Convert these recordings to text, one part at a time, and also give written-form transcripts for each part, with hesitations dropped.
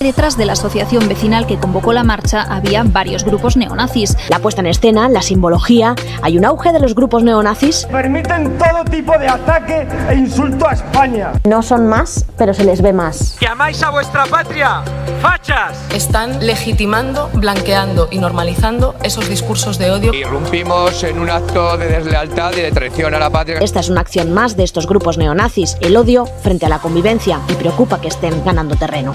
Detrás de la asociación vecinal que convocó la marcha había varios grupos neonazis. La puesta en escena, la simbología, hay un auge de los grupos neonazis. Permiten todo tipo de ataque e insulto a España. No son más, pero se les ve más. ¡Que amáis a vuestra patria! ¡Fachas! Están legitimando, blanqueando y normalizando esos discursos de odio. Irrumpimos en un acto de deslealtad y de traición a la patria. Esta es una acción más de estos grupos neonazis, el odio frente a la convivencia, y preocupa que estén ganando terreno.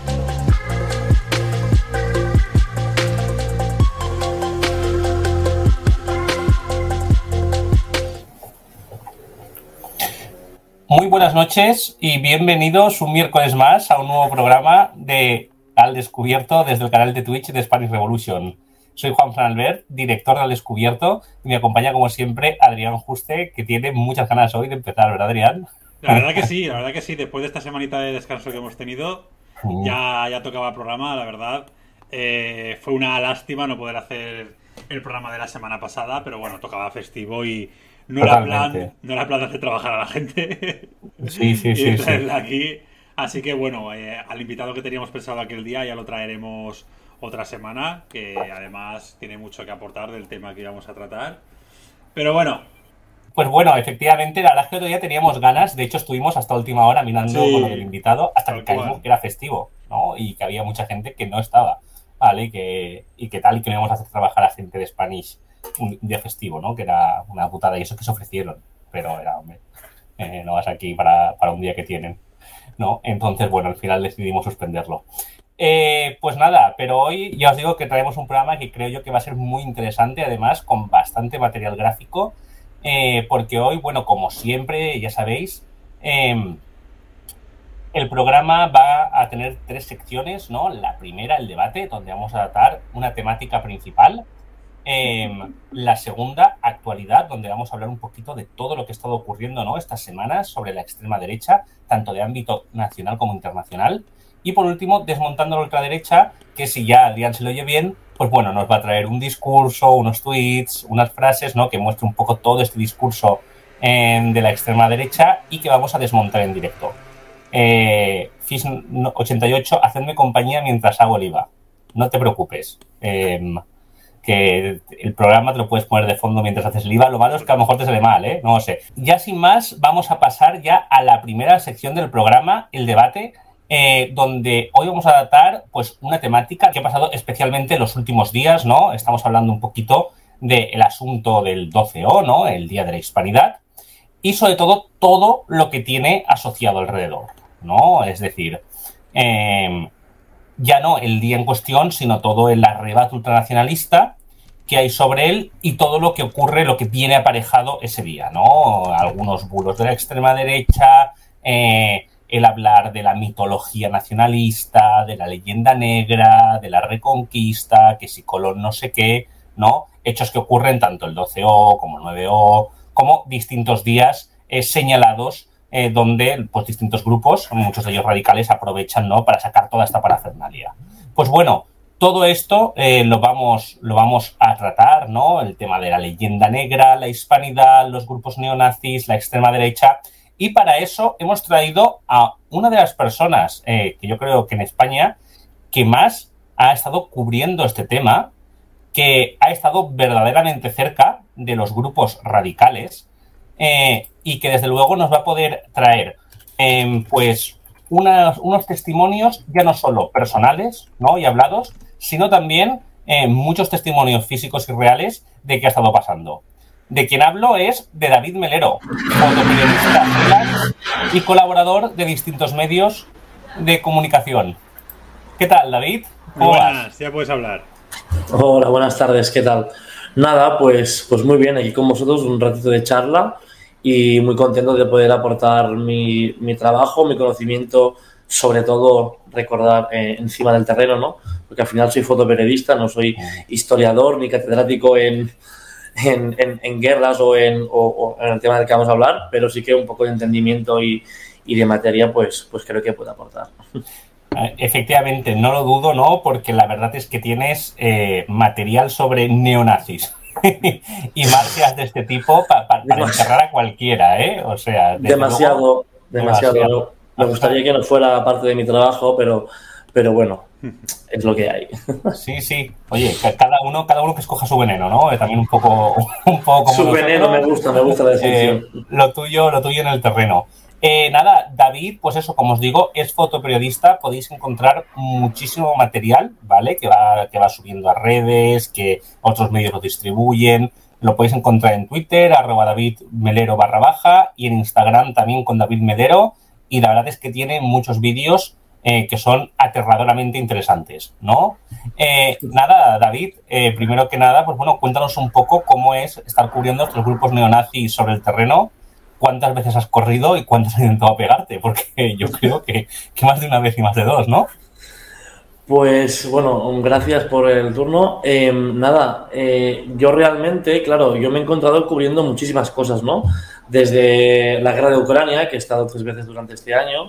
Muy buenas noches y bienvenidos un miércoles más a un nuevo programa de Al Descubierto desde el canal de Twitch de Spanish Revolution. Soy Juan Fran Albert, director de Al Descubierto, y me acompaña como siempre Adrián Juste, que tiene muchas ganas hoy de empezar, ¿verdad, Adrián? La verdad que sí, después de esta semanita de descanso que hemos tenido, ya tocaba el programa, la verdad. Fue una lástima no poder hacer el programa de la semana pasada, pero bueno, tocaba festivo y no era plan de hacer trabajar a la gente. Sí. Aquí. Así que bueno, al invitado que teníamos pensado aquel día ya lo traeremos otra semana, que además tiene mucho que aportar del tema que íbamos a tratar. Pero bueno. Pues bueno, efectivamente, la verdad es que otro día teníamos ganas. De hecho, estuvimos hasta última hora mirando con lo del invitado hasta que caímos que era festivo, ¿no? Y que había mucha gente que no estaba, ¿vale? Y que tal, y que no íbamos a hacer trabajar a gente de Spanish un día festivo, ¿no? Que era una putada, y eso que se ofrecieron. Pero era, hombre, no vas aquí para un día que tienen, ¿no? Entonces, bueno, al final decidimos suspenderlo. Pues nada, pero hoy ya os digo que traemos un programa que creo yo que va a ser muy interesante, además con bastante material gráfico, porque hoy, bueno, como siempre, ya sabéis, el programa va a tener 3 secciones, ¿no? La primera, el debate, donde vamos a tratar una temática principal. La segunda, actualidad, donde vamos a hablar un poquito de todo lo que ha estado ocurriendo, ¿no? Estas semanas sobre la extrema derecha, tanto de ámbito nacional como internacional. Y por último, desmontando la ultraderecha, que si ya Adrián se lo oye bien, pues bueno, nos va a traer un discurso, unos tweets, unas frases, ¿no? Que muestre un poco todo este discurso de la extrema derecha y que vamos a desmontar en directo. Fis88, hacedme compañía mientras hago el IVA. No te preocupes. Que el programa te lo puedes poner de fondo mientras haces el IVA. Lo malo es que a lo mejor te sale mal, ¿eh? No lo sé. Ya sin más, vamos a pasar ya a la primera sección del programa, el debate, donde hoy vamos a tratar pues una temática que ha pasado especialmente en los últimos días, ¿no? Estamos hablando un poquito del asunto del 12O, ¿no? El Día de la Hispanidad, y sobre todo lo que tiene asociado alrededor, ¿no? Es decir, ya no el día en cuestión, sino todo el arrebato ultranacionalista que hay sobre él y todo lo que ocurre, lo que viene aparejado ese día, ¿no? Algunos bulos de la extrema derecha, el hablar de la mitología nacionalista, de la leyenda negra, de la reconquista, que si Colón no sé qué, ¿no? Hechos que ocurren tanto el 12O como el 9O, como distintos días señalados, donde pues distintos grupos, muchos de ellos radicales, aprovechan, ¿no? Para sacar toda esta parafernalia. Pues bueno, todo esto lo vamos a tratar, ¿no? El tema de la leyenda negra, la hispanidad, los grupos neonazis, la extrema derecha. Y para eso hemos traído a una de las personas que yo creo que en España que más ha estado cubriendo este tema, que ha estado verdaderamente cerca de los grupos radicales, y que desde luego nos va a poder traer pues unos testimonios ya no solo personales, ¿no? Y hablados, sino también muchos testimonios físicos y reales de qué ha estado pasando. De quien hablo es de David Melero, fotoperiodista freelance y colaborador de distintos medios de comunicación. ¿Qué tal, David? Muy buenas, ya puedes hablar. Hola, buenas tardes, ¿qué tal? Nada, pues muy bien, aquí con vosotros un ratito de charla y muy contento de poder aportar mi trabajo, mi conocimiento, sobre todo recordar encima del terreno, ¿no? Porque al final soy fotoperiodista, no soy historiador ni catedrático en guerras o en el tema del que vamos a hablar, pero sí que un poco de entendimiento y de materia, pues creo que puede aportar. Efectivamente, no lo dudo, ¿no? Porque la verdad es que tienes material sobre neonazis y marcias de este tipo para enterrar a cualquiera, ¿eh? O sea, demasiado. Me gustaría que no fuera parte de mi trabajo, pero pero bueno, es lo que hay. Sí, sí. Oye, cada uno que escoja su veneno, ¿no? También un poco como su veneno, me gusta la definición. Lo tuyo en el terreno. Nada, David, pues eso, como os digo, es fotoperiodista. Podéis encontrar muchísimo material, ¿vale? Que va subiendo a redes, que otros medios lo distribuyen. Lo podéis encontrar en Twitter, @DavidMelero _ y en Instagram también con David Melero. Y la verdad es que tiene muchos vídeos que son aterradoramente interesantes, ¿no? Nada, David, primero que nada, pues bueno, cuéntanos un poco cómo es estar cubriendo estos grupos neonazis sobre el terreno. ¿Cuántas veces has corrido y cuántas has intentado pegarte? Porque yo creo que más de una vez y más de dos, ¿no? Pues bueno, gracias por el turno. Yo realmente, claro, yo me he encontrado cubriendo muchísimas cosas, ¿no? Desde la guerra de Ucrania, que he estado 3 veces durante este año.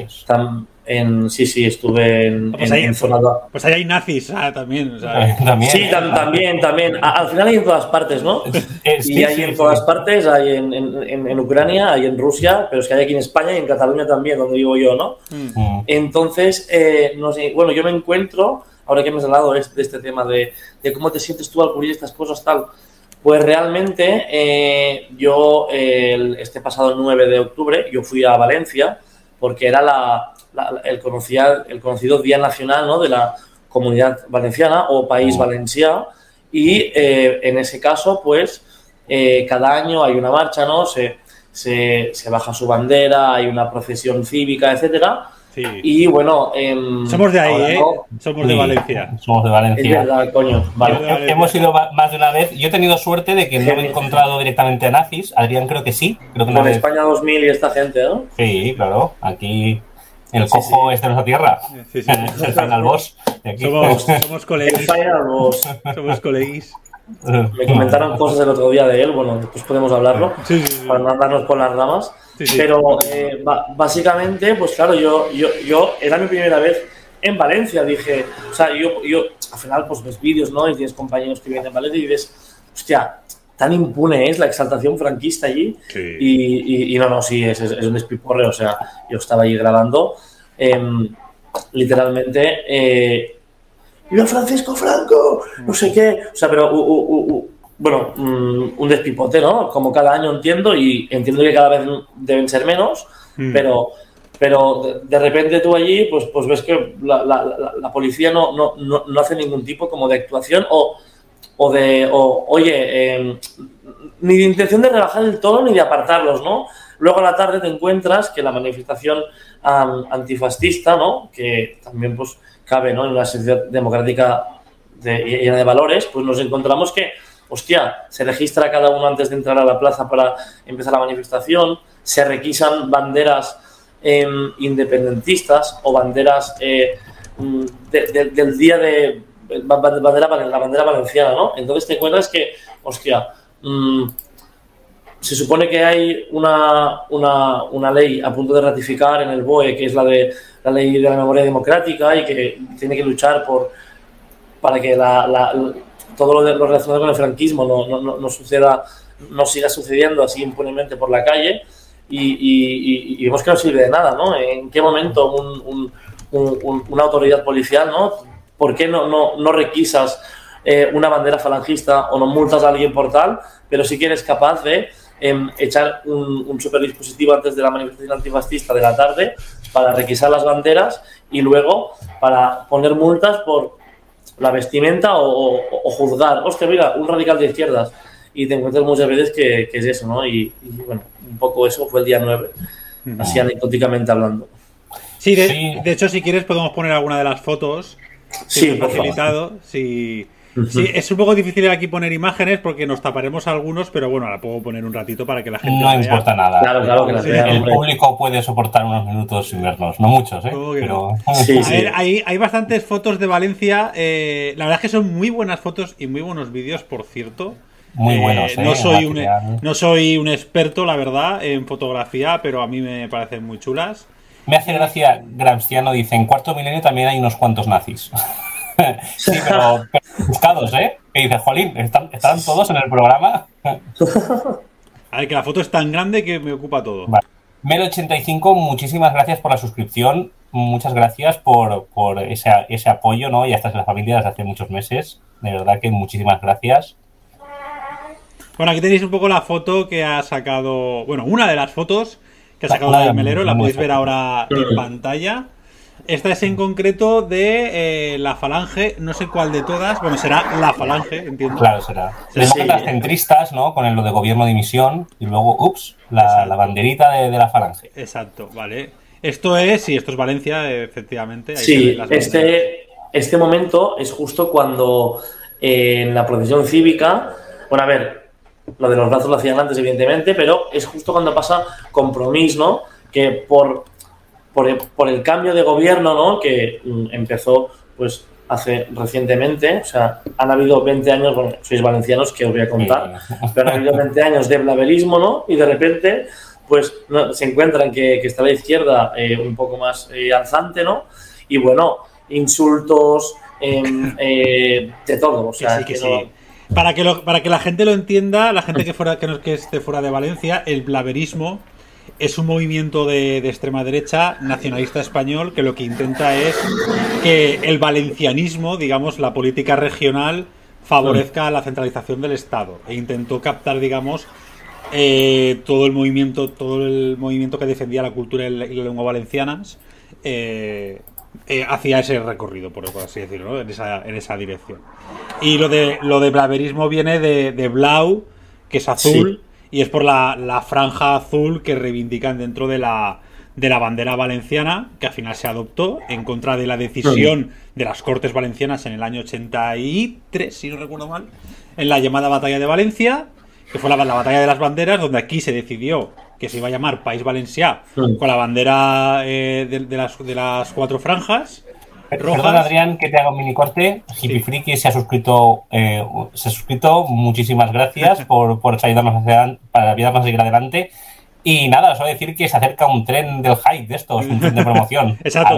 Sí, estuve en zona. Pues ahí hay nazis también. También. Sí, también. Al final hay en todas partes, ¿no? Y hay en todas partes, hay en Ucrania, hay en Rusia, pero es que hay aquí en España y en Cataluña también, donde vivo yo, ¿no? Entonces, no sé, bueno, yo me encuentro, ahora que me has hablado de este tema de cómo te sientes tú al cubrir estas cosas, tal, pues realmente yo este pasado 9 de octubre yo fui a Valencia porque era el conocido Día Nacional, ¿no?, de la Comunidad Valenciana o País Valencià, y en ese caso, pues, cada año hay una marcha, ¿no? Se baja su bandera, hay una procesión cívica, etcétera. Sí. Y bueno, somos de ahí, ahora, ¿no? Somos de Valencia. Somos de Valencia. Es verdad, coño. Vale. Hemos ido más de una vez. Yo he tenido suerte de que no me he encontrado directamente a nazis. Adrián creo que sí. Creo que con España 2000 y esta gente, ¿no? Sí, claro. Aquí el cojo es de nuestra tierra. Sí. Es el final boss. Somos colegas. El final boss. Somos coleguis. Me comentaron cosas el otro día de él. Bueno, después podemos hablarlo. Sí. Para no andarnos por las ramas. Sí. Pero básicamente, pues claro, yo era mi primera vez en Valencia. Dije, o sea, yo al final pues ves vídeos, ¿no? Y tienes compañeros que vienen en Valencia y dices, hostia, tan impune es la exaltación franquista allí. Sí. Y no, sí, es un despiporre. O sea, yo estaba allí grabando, literalmente, ¡viva Francisco Franco! No sé qué. O sea, pero bueno, un despipote, ¿no? Como cada año entiendo, y entiendo que cada vez deben ser menos, pero de repente tú allí pues ves que la policía no hace ningún tipo como de actuación ni de intención de rebajar el tono ni de apartarlos, ¿no? Luego a la tarde te encuentras que la manifestación antifascista, ¿no?, que también pues cabe, ¿no?, en una sociedad democrática llena de valores, pues nos encontramos que, hostia, se registra cada uno antes de entrar a la plaza para empezar la manifestación, se requisan banderas independentistas o banderas del día de la bandera valenciana, ¿no? Entonces te encuentras que, hostia, se supone que hay una ley a punto de ratificar en el BOE, que es la ley de la memoria democrática, y que tiene que luchar para que todo lo relacionado con el franquismo no suceda, no siga sucediendo así impunemente por la calle, y vemos que no sirve de nada, ¿no? ¿En qué momento una autoridad policial, ¿no? ¿Por qué no requisas una bandera falangista o no multas a alguien por tal, pero sí que eres capaz de echar un superdispositivo antes de la manifestación antifascista de la tarde para requisar las banderas y luego para poner multas por la vestimenta o juzgar, hostia, mira, un radical de izquierdas, y te encuentras muchas veces que es eso, ¿no? Y bueno, un poco eso fue el día 9, así anecdóticamente hablando. Sí, de hecho, si quieres podemos poner alguna de las fotos. Sí, facilitado. Sí, es un poco difícil aquí poner imágenes porque nos taparemos algunos, pero bueno, ahora puedo poner un ratito para que la gente no importa nada. Claro que las vean. El público puede soportar unos minutos sin vernos, no muchos, pero sí. A ver, hay bastantes fotos de Valencia. La verdad es que son muy buenas fotos y muy buenos vídeos, por cierto. Muy buenos. No soy un experto, la verdad, en fotografía, pero a mí me parecen muy chulas. Me hace gracia, Gramsciano dice, en Cuarto Milenio también hay unos cuantos nazis. Sí, pero buscados, ¿eh? Que dice, jolín, ¿están todos en el programa? A ver, que la foto es tan grande que me ocupa todo. Vale. Mel85, muchísimas gracias por la suscripción. muchas gracias por ese apoyo, ¿no? Ya estás en la familia desde hace muchos meses. De verdad que muchísimas gracias. Bueno, aquí tenéis un poco la foto que ha sacado... Bueno, una de las fotos que ha sacado David Melero, la podéis ver ahora en pantalla. Esta es en concreto de la Falange, no sé cuál de todas. Bueno, será la Falange, entiendo. Claro, será. Tenemos las centristas, ¿no? Con lo de gobierno de dimisión y luego, la banderita de la Falange. Exacto, vale. Esto es Valencia, efectivamente. Ahí sí, este momento es justo cuando en la procesión cívica, bueno, a ver, lo de los brazos lo hacían antes, evidentemente, pero es justo cuando pasa Compromís, ¿no? Que por el cambio de gobierno, ¿no? Que empezó, pues, hace recientemente, o sea, han habido 20 años, bueno, sois valencianos, que os voy a contar, pero han habido 20 años de blaverismo, ¿no? Y de repente, pues, se encuentran que está la izquierda un poco más alzante, ¿no? Y bueno, insultos, de todo, o sea, que sí. Para que la gente lo entienda, la gente que esté fuera de Valencia, el blaverismo es un movimiento de extrema derecha nacionalista español que lo que intenta es que el valencianismo, digamos, la política regional, favorezca la centralización del Estado. E intentó captar, digamos, todo el movimiento que defendía la cultura y la lengua valencianas hacia ese recorrido, por así decirlo, ¿no? en esa dirección. Y lo de blaverismo viene de blau, que es azul, sí. Y es por la franja azul que reivindican dentro de la bandera valenciana, que al final se adoptó en contra de la decisión de las Cortes Valencianas en el año 83, si no recuerdo mal, en la llamada Batalla de Valencia, que fue la Batalla de las Banderas, donde aquí se decidió que se iba a llamar País Valencià, con la bandera de las 4 franjas rojas. Perdón, Adrián, que te haga un mini corte. Hippie Friki se ha suscrito. Muchísimas gracias por ayudarnos para ayudarnos a seguir adelante. Y nada, os voy a decir que se acerca un tren del hype de estos, un tren de promoción. Exacto,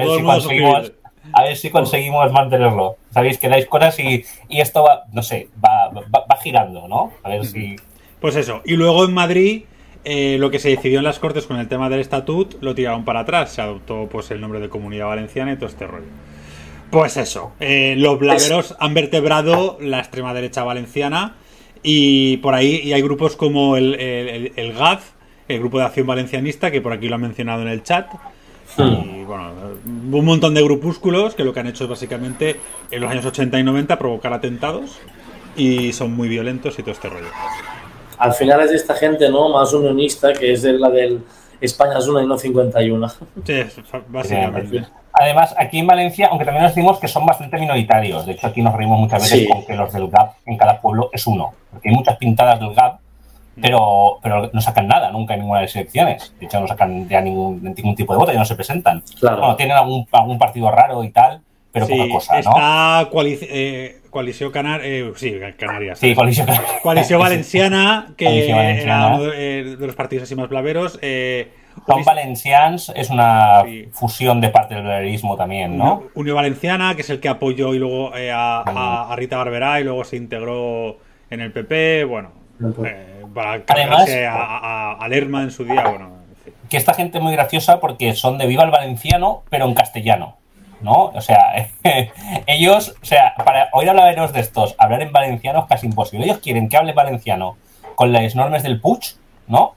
a ver si conseguimos mantenerlo. Sabéis que dais cosas y esto va, no sé, va girando, ¿no? A ver si... Pues eso. Y luego en Madrid, lo que se decidió en las Cortes con el tema del estatut, lo tiraron para atrás. Se adoptó pues el nombre de Comunidad Valenciana y todo este rollo. Pues eso, los blaveros han vertebrado la extrema derecha valenciana y por ahí y hay grupos como el GAV, el Grupo de Acción Valencianista, que por aquí lo han mencionado en el chat. Y bueno, un montón de grupúsculos que lo que han hecho es básicamente en los años 80 y 90 provocar atentados y son muy violentos y todo este rollo. Al final es de esta gente, ¿no? Más unionista, que es de la del España es una y no 51. Sí, básicamente. Además, aquí en Valencia, aunque también nos decimos que son bastante minoritarios, de hecho aquí nos reímos muchas veces con que los del GAP en cada pueblo es uno, porque hay muchas pintadas del GAP, pero no sacan nada nunca en ninguna de las elecciones, de hecho no sacan ya ningún tipo de voto, ya no se presentan. Claro. Bueno, tienen algún partido raro y tal, pero poca cosa, ¿no? Está Coalició Canarias. Sí, Coalició Valenciana, que era uno de los partidos así más blaveros. Son Valencians, es una fusión de parte del blaverismo también, ¿no? Unión Valenciana, que es el que apoyó y luego a Rita Barberá y luego se integró en el PP, bueno, para cargarse a Lerma en su día, bueno. En fin. Que esta gente es muy graciosa porque son de Viva el Valenciano, pero en castellano, ¿no? O sea, ellos, o sea, para oír a blaveros de estos, hablar en valenciano es casi imposible. Ellos quieren que hable valenciano con las normas del Puig, ¿no?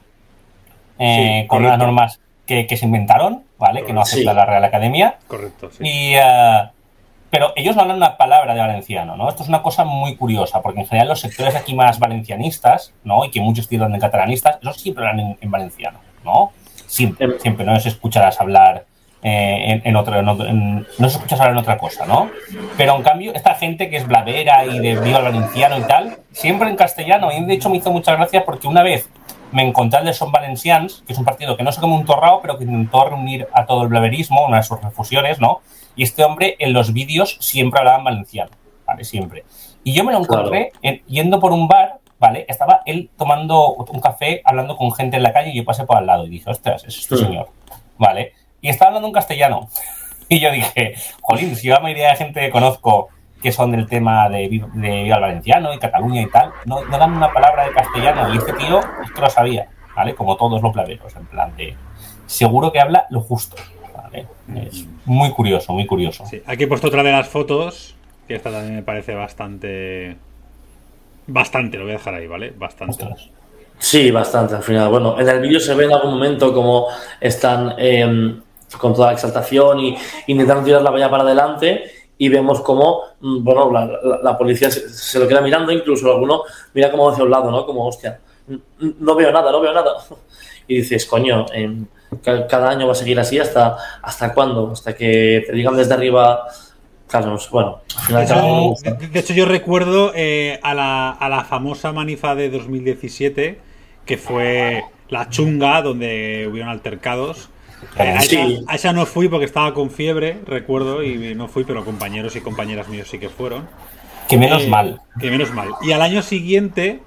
Con unas normas que se inventaron, ¿vale? Correcto. Que no acepta la Real Academia. Correcto, sí. Pero ellos no hablan una palabra de valenciano, ¿no? Esto es una cosa muy curiosa, porque en general los sectores aquí más valencianistas, ¿no? Y que muchos tiran de catalanistas, esos siempre hablan en valenciano, ¿no? Siempre, no les escucharás hablar no se escuchas hablar en otra cosa, ¿no? Pero en cambio, esta gente que es blavera y de Viva el Valenciano y tal, siempre en castellano. Y de hecho me hizo muchas gracias porque una vez me encontré al de Son Valencians, que es un partido que no sé cómo un torrao, pero que intentó reunir a todo el blaverismo, una de sus refusiones, ¿no? Y este hombre en los vídeos siempre hablaba en valenciano, ¿vale? Siempre. Y yo me lo encontré yendo por un bar, ¿vale? Estaba él tomando un café, hablando con gente en la calle y yo pasé por al lado y dije, ostras, es este señor, ¿vale? Y estaba hablando en castellano. Y yo dije, jolín, si la mayoría de gente que conozco que son del tema de Viva el Valenciano y Cataluña y tal, no dan una palabra de castellano. Y este tío esto lo sabía, ¿vale? Como todos los blaveros, en plan de... Seguro que habla lo justo, ¿vale? Es muy curioso, muy curioso. Sí, aquí he puesto otra de las fotos, que esta también me parece bastante, lo voy a dejar ahí, ¿vale? Bastante. Ostras. Sí, bastante al final. Bueno, en el vídeo se ve en algún momento como están con toda la exaltación y intentando tirar la valla para adelante y vemos como, bueno, la policía se lo queda mirando, incluso alguno mira como hacia un lado, ¿no? Como, hostia, no veo nada. Y dices, coño, cada año va a seguir así, ¿hasta cuándo? Hasta que te digan desde arriba... Claro, bueno, al final de hecho, yo recuerdo a la famosa manifa de 2017, que fue la chunga, donde hubieron altercados. A esa no fui porque estaba con fiebre, recuerdo, y no fui, pero compañeros y compañeras míos sí que fueron. Que menos mal. Que menos mal. Y al año siguiente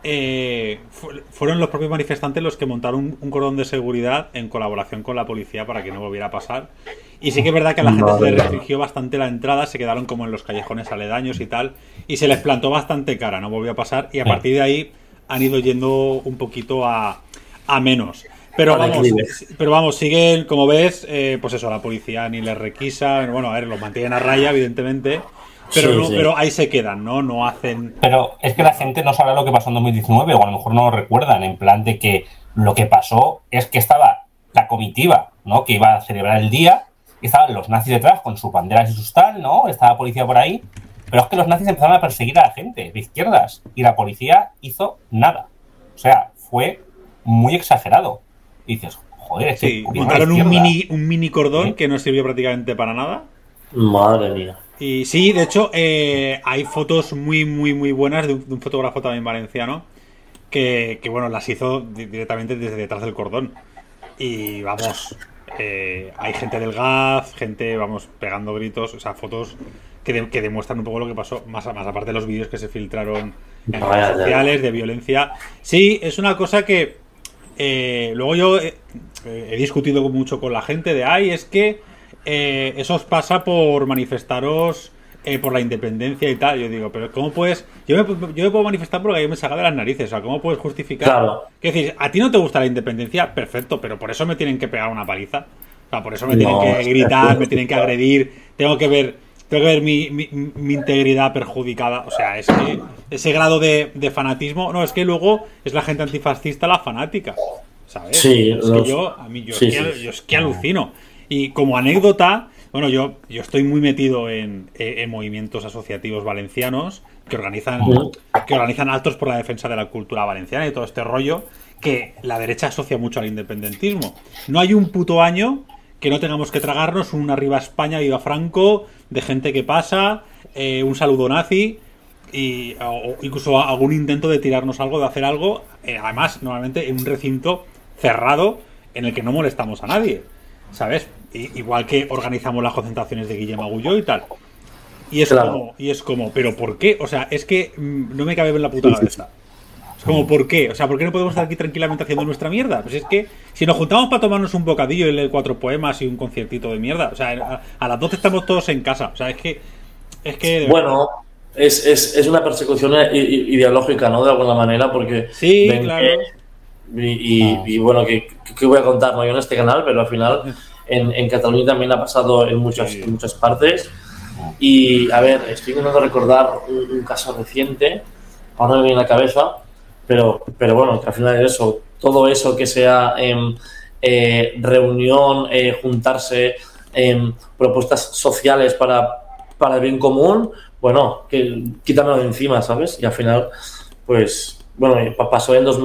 fueron los propios manifestantes los que montaron un cordón de seguridad en colaboración con la policía para que no volviera a pasar. Y sí que es verdad que a la gente se les restringió bastante la entrada, se quedaron como en los callejones aledaños y tal, y se les plantó bastante cara, no volvió a pasar, y a partir de ahí han ido yendo un poquito a menos. Pero vamos, siguen, como ves, pues eso, la policía ni les requisa, bueno, a ver, los mantienen a raya, evidentemente, pero pero ahí se quedan, no hacen... Pero es que la gente no sabe lo que pasó en 2019, o a lo mejor no lo recuerdan, en plan de que lo que pasó es que estaba la comitiva, ¿no?, que iba a celebrar el día, y estaban los nazis detrás con sus banderas y sus tal, ¿no?, estaba la policía por ahí, pero es que los nazis empezaron a perseguir a la gente de izquierdas, y la policía hizo nada. O sea, fue muy exagerado. Y dices, joder, montaron un mini cordón que no sirvió prácticamente para nada. Madre mía. Y sí, de hecho, hay fotos muy buenas de un fotógrafo también valenciano que bueno, las hizo directamente desde detrás del cordón. Y vamos, hay gente del GAF, gente, vamos, pegando gritos, o sea, fotos que demuestran un poco lo que pasó, más aparte de los vídeos que se filtraron en redes sociales de violencia. Sí, es una cosa que luego yo he discutido mucho con la gente de es que eso os pasa por manifestaros por la independencia y tal. Yo digo, pero ¿cómo puedes? Yo me puedo manifestar porque yo me salga de las narices. O sea, ¿cómo puedes justificar? Claro. Es decir, a ti no te gusta la independencia, perfecto, pero por eso me tienen que pegar una paliza. O sea, por eso me tienen que gritar, me tienen que agredir, tengo que ver mi integridad perjudicada. O sea, es que ese grado de fanatismo, no, es que luego es la gente antifascista la fanática, ¿sabes? Sí, es que yo es que alucino. Y como anécdota, bueno, yo estoy muy metido en movimientos asociativos valencianos que organizan actos por la defensa de la cultura valenciana y todo este rollo que la derecha asocia mucho al independentismo. No hay un puto año que no tengamos que tragarnos un arriba España, viva Franco, de gente que pasa, un saludo nazi o incluso algún intento de tirarnos algo, de hacer algo, además normalmente en un recinto cerrado en el que no molestamos a nadie, ¿sabes? Igual que organizamos las concentraciones de Guillem Agulló y tal. Y es como, ¿pero por qué? O sea, es que no me cabe en la puta cabeza. Es como, ¿por qué? O sea, ¿por qué no podemos estar aquí tranquilamente haciendo nuestra mierda? Pues es que si nos juntamos para tomarnos un bocadillo y leer 4 poemas y un conciertito de mierda, o sea, a las 12 estamos todos en casa. O sea, es que bueno, es una persecución ideológica, ¿no? De alguna manera, porque... Sí, claro. Y bueno, ¿qué voy a contar? No yo en este canal, pero al final en Cataluña también ha pasado en muchas partes. Y, a ver, estoy intentando recordar un caso reciente, ahora me viene a la cabeza, pero bueno, que al final es eso, todo eso que sea reunión, juntarse, propuestas sociales para el bien común, bueno, que quítamelo de encima, ¿sabes? Y al final, pues, bueno, pasó en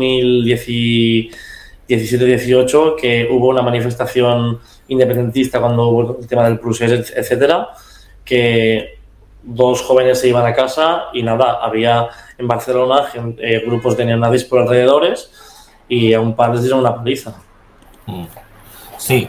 2017-18 que hubo una manifestación independentista cuando hubo el tema del procés, etcétera, que 2 jóvenes se iban a casa y nada, había en Barcelona grupos de neonazis por alrededores y a un par les dieron una paliza. Sí.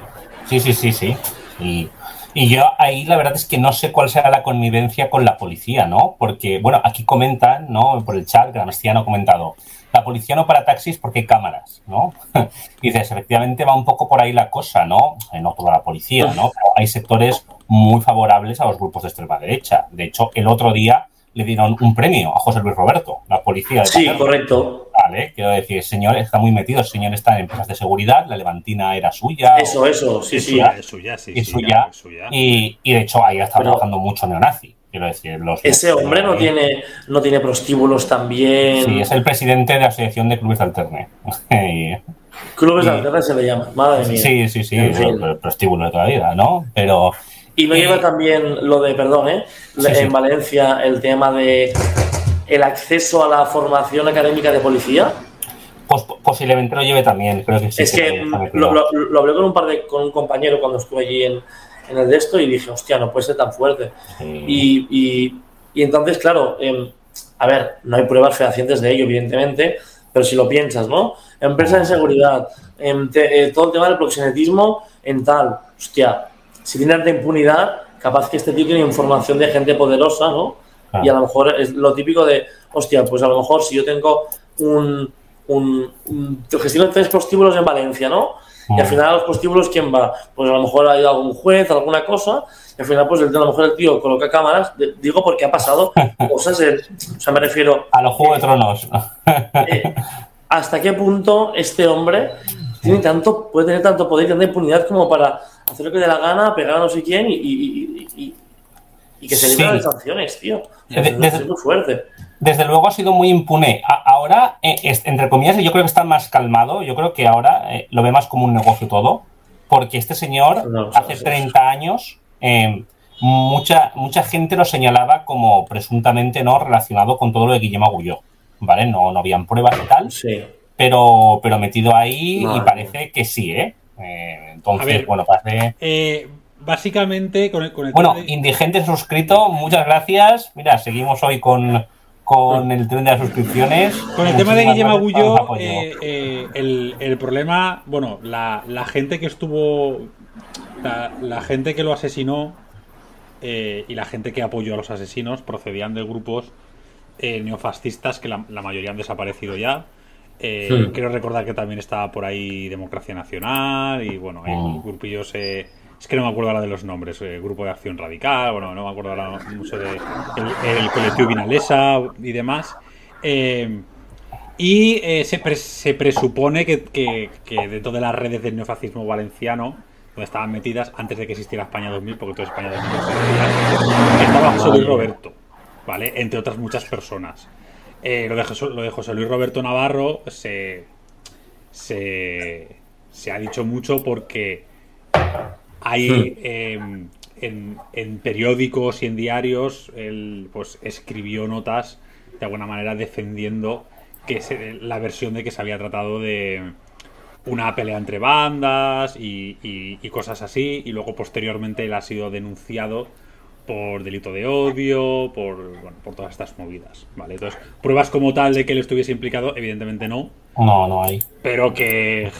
Y yo ahí la verdad es que no sé cuál será la connivencia con la policía, ¿no? Porque, bueno, aquí comentan, ¿no? Por el chat, Gran Cristiano ha comentado, la policía no para taxis porque hay cámaras, ¿no? Y dices, efectivamente va un poco por ahí la cosa, ¿no? No toda la policía, ¿no? Pero hay sectores muy favorables a los grupos de extrema derecha. De hecho, el otro día le dieron un premio a José Luis Roberto, la policía de Sí, Paterna. correcto. ¿vale? Quiero decir, el señor está muy metido, el señor está en empresas de seguridad, la Levantina era suya. Eso, sí. Es suya. Y de hecho ahí ha estado trabajando mucho neonazi. Quiero decir, ese hombre no tiene prostíbulos también. Sí, es el presidente de la Asociación de Clubes de Alterne. Clubes de Alterne se le llama, madre mía. Sí, el prostíbulo de toda la vida, ¿no? Pero... Y no lleva también lo de, en Valencia, el tema de el acceso a la formación académica de policía. Pues posiblemente lo lleve también, creo que sí. Es que lo hablé con un compañero cuando estuve allí en el de esto y dije, hostia, no puede ser tan fuerte. Sí. Y entonces, claro, a ver, no hay pruebas fehacientes de ello, evidentemente, pero si lo piensas, ¿no? Empresas de seguridad, todo el tema del proxenetismo en tal, hostia, si tiene tanta impunidad, capaz que este tío tiene información de gente poderosa, ¿no? Y a lo mejor es lo típico de, hostia, pues a lo mejor si yo tengo gestiono 3 prostíbulos en Valencia, ¿no? Y al final a los prostíbulos, ¿quién va? Pues a lo mejor hay algún juez, alguna cosa, y al final pues a lo mejor el tío coloca cámaras, digo porque ha pasado cosas, o sea, me refiero... A los Juegos de Tronos. ¿Hasta qué punto este hombre puede tener tanto poder y tanta impunidad como para hacer lo que dé la gana, pegar a no sé quién y que se libren de sanciones, tío? Es muy fuerte. Desde luego ha sido muy impune. Ahora, entre comillas, yo creo que está más calmado. Yo creo que ahora lo ve más como un negocio todo. Porque este señor, hace 30 años, mucha gente lo señalaba como presuntamente no relacionado con todo lo de Guillem Agulló. ¿Vale? No habían pruebas y tal. Sí. Pero metido ahí y parece que sí, ¿eh? Entonces, ver, bueno, parece... básicamente, con el bueno, Indigente suscrito, muchas gracias. Mira, seguimos hoy con el tren de las suscripciones. Con el tema de Guillem Agulló, el problema, bueno, la gente que estuvo, la gente que lo asesinó y la gente que apoyó a los asesinos procedían de grupos neofascistas que la mayoría han desaparecido ya. Quiero recordar que también estaba por ahí Democracia Nacional y bueno, hay grupillos... es que no me acuerdo ahora de los nombres, Grupo de Acción Radical, bueno, no me acuerdo ahora mucho de el colectivo Vinalesa y demás. Se presupone que dentro de las redes del neofascismo valenciano, donde estaban metidas antes de que existiera España 2000, porque toda España 2000 estaba José Luis Roberto, ¿vale? Entre otras muchas personas. Lo de José Luis Roberto Navarro se ha dicho mucho porque hay en periódicos y en diarios él pues escribió notas de alguna manera defendiendo la versión de que se había tratado de una pelea entre bandas y cosas así, y luego posteriormente él ha sido denunciado por delito de odio, por todas estas movidas, ¿vale? Entonces, pruebas como tal de que él estuviese implicado, evidentemente no. No hay. Pero que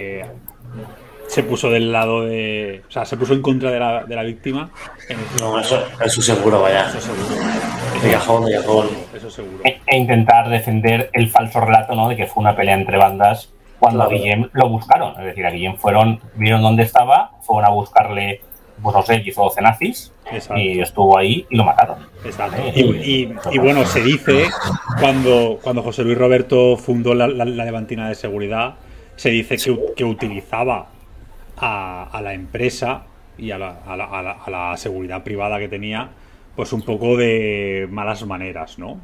se puso del lado de... O sea, se puso en contra de la víctima. No, eso seguro, vaya. Eso seguro. De cajón. Eso seguro. E intentar defender el falso relato, ¿no? De que fue una pelea entre bandas cuando a Guillem lo buscaron. Es decir, a Guillem vieron dónde estaba, fueron a buscarle, pues no sé, hizo 12 nazis. Exacto. Y estuvo ahí y lo mataron. Exacto. Y bueno, se dice, cuando José Luis Roberto fundó la Levantina de Seguridad, se dice que utilizaba a la empresa y a la seguridad privada que tenía, pues un poco de malas maneras, ¿no?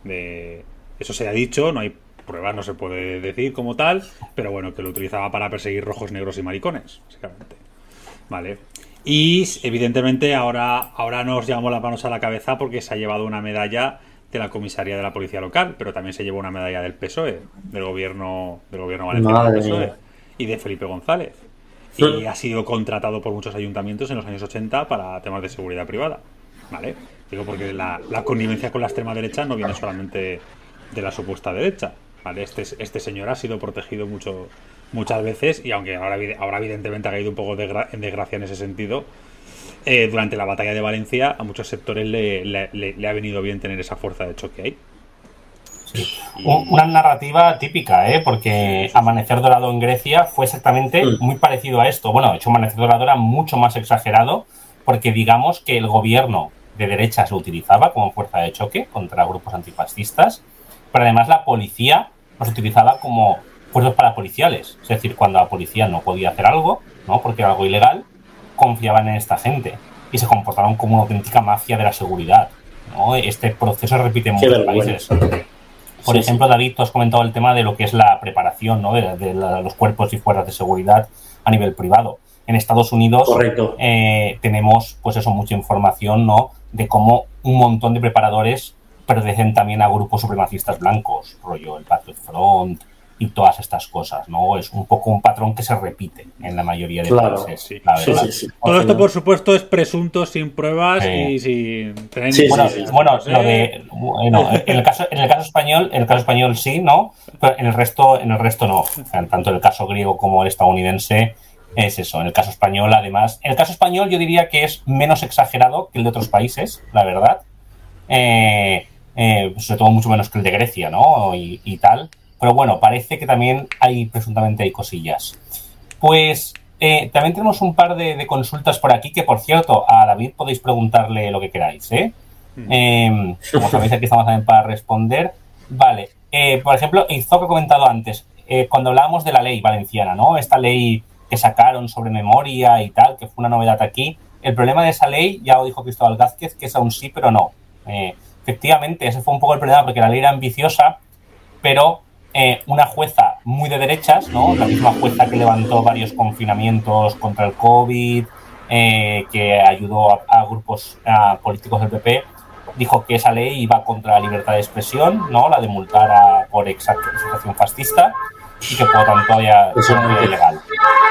Eso se ha dicho, no hay pruebas, no se puede decir como tal, pero bueno, que lo utilizaba para perseguir rojos, negros y maricones, básicamente. Vale. Y evidentemente ahora nos llevamos las manos a la cabeza porque se ha llevado una medalla de la comisaría de la policía local, pero también se llevó una medalla del PSOE, del gobierno valenciano del PSOE, y de Felipe González. Y ha sido contratado por muchos ayuntamientos en los años 80 para temas de seguridad privada, ¿vale? Digo porque la connivencia con la extrema derecha no viene solamente de la supuesta derecha, ¿vale? Este señor ha sido protegido muchas veces, y aunque ahora evidentemente ha caído un poco en desgracia en ese sentido, durante la batalla de Valencia a muchos sectores le ha venido bien tener esa fuerza de choque ahí. Sí. Una narrativa típica, porque Amanecer Dorado en Grecia fue exactamente muy parecido a esto. Bueno, de hecho, Amanecer Dorado era mucho más exagerado, porque digamos que el gobierno de derecha se utilizaba como fuerza de choque contra grupos antifascistas, pero además la policía los utilizaba como fuerzas parapoliciales. Es decir, cuando la policía no podía hacer algo, ¿no? Porque era algo ilegal, confiaban en esta gente y se comportaron como una auténtica mafia de la seguridad, ¿no? Este proceso se repite en muchos países. Por ejemplo, David, tú has comentado el tema de lo que es la preparación, ¿no? de los cuerpos y fuerzas de seguridad a nivel privado. En Estados Unidos tenemos, pues eso, mucha información, ¿no? De cómo un montón de preparadores pertenecen también a grupos supremacistas blancos, rollo el Patriot Front y todas estas cosas, ¿no? Es un poco un patrón que se repite en la mayoría de países. Sí. Todo esto, por supuesto, es presunto, sin pruebas y sin tener en el caso español sí, ¿no? Pero en el resto no. Tanto en el caso griego como el estadounidense es eso. En el caso español, además, en el caso español yo diría que es menos exagerado que el de otros países, la verdad. Sobre todo mucho menos que el de Grecia, ¿no? Y tal. Pero bueno, parece que también presuntamente hay cosillas. Pues también tenemos un par de consultas por aquí, que por cierto, a David podéis preguntarle lo que queráis, ¿eh? Como sabéis, aquí estamos también para responder. Vale, por ejemplo, Izoc ha comentado antes, cuando hablábamos de la ley valenciana, ¿no? Esta ley que sacaron sobre memoria y tal, que fue una novedad aquí. El problema de esa ley, ya lo dijo Cristóbal Gázquez, que es aún sí, pero no. Efectivamente, ese fue un poco el problema, porque la ley era ambiciosa, pero una jueza muy de derechas, ¿no? La misma jueza que levantó varios confinamientos contra el COVID, que ayudó a grupos políticos del PP, dijo que esa ley iba contra la libertad de expresión, ¿no? La de multar por exaltación fascista, y que por lo tanto ya es ilegal.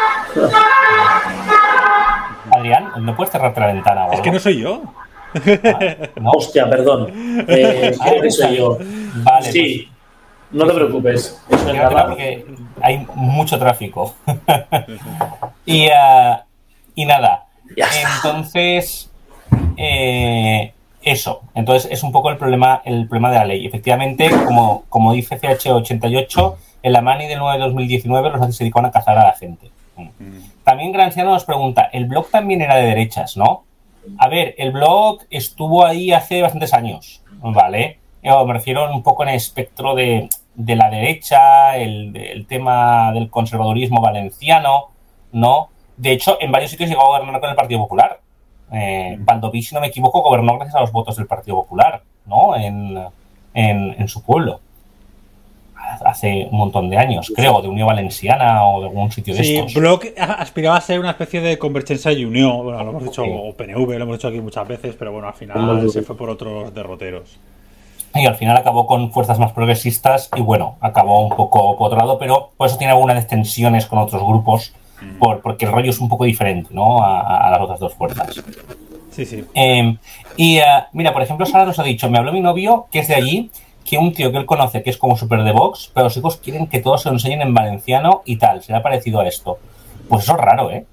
Adrián, ¿no puedes cerrarte la ventana? Es que no soy yo. ¿No? Hostia, perdón. Creo que soy yo. Vale, sí. Pues, no te preocupes. Porque hay mucho tráfico. y nada. Entonces, eso. Entonces es un poco el problema de la ley. Efectivamente, como dice CH88, en la Mani del 9 de 2019 los nazis se dedicaron a cazar a la gente. También Granciano nos pregunta, el blog también era de derechas, ¿no? A ver, el blog estuvo ahí hace bastantes años, ¿vale? Me refiero un poco en el espectro de la derecha, el tema del conservadurismo valenciano, ¿no? De hecho, en varios sitios llegó a gobernar con el Partido Popular. Valdoví, si no me equivoco, gobernó gracias a los votos del Partido Popular, ¿no? En su pueblo. Hace un montón de años, creo, de Unión Valenciana o de algún sitio de estos. Sí, Bloc aspiraba a ser una especie de Convergencia y Unión, bueno, lo hemos dicho, o PNV, lo hemos dicho aquí muchas veces, pero bueno, al final se fue por otros derroteros. Y al final acabó con fuerzas más progresistas y bueno, acabó un poco por otro lado, pero por eso tiene algunas extensiones con otros grupos, porque el rollo es un poco diferente, ¿no? A las otras dos fuerzas. Sí. Mira, por ejemplo, Sara nos ha dicho, me habló mi novio, que es de allí, que un tío que él conoce que es como súper de Vox, pero los hijos quieren que todos se lo enseñen en valenciano y tal. ¿Se le ha parecido a esto? Pues eso es raro, ¿eh?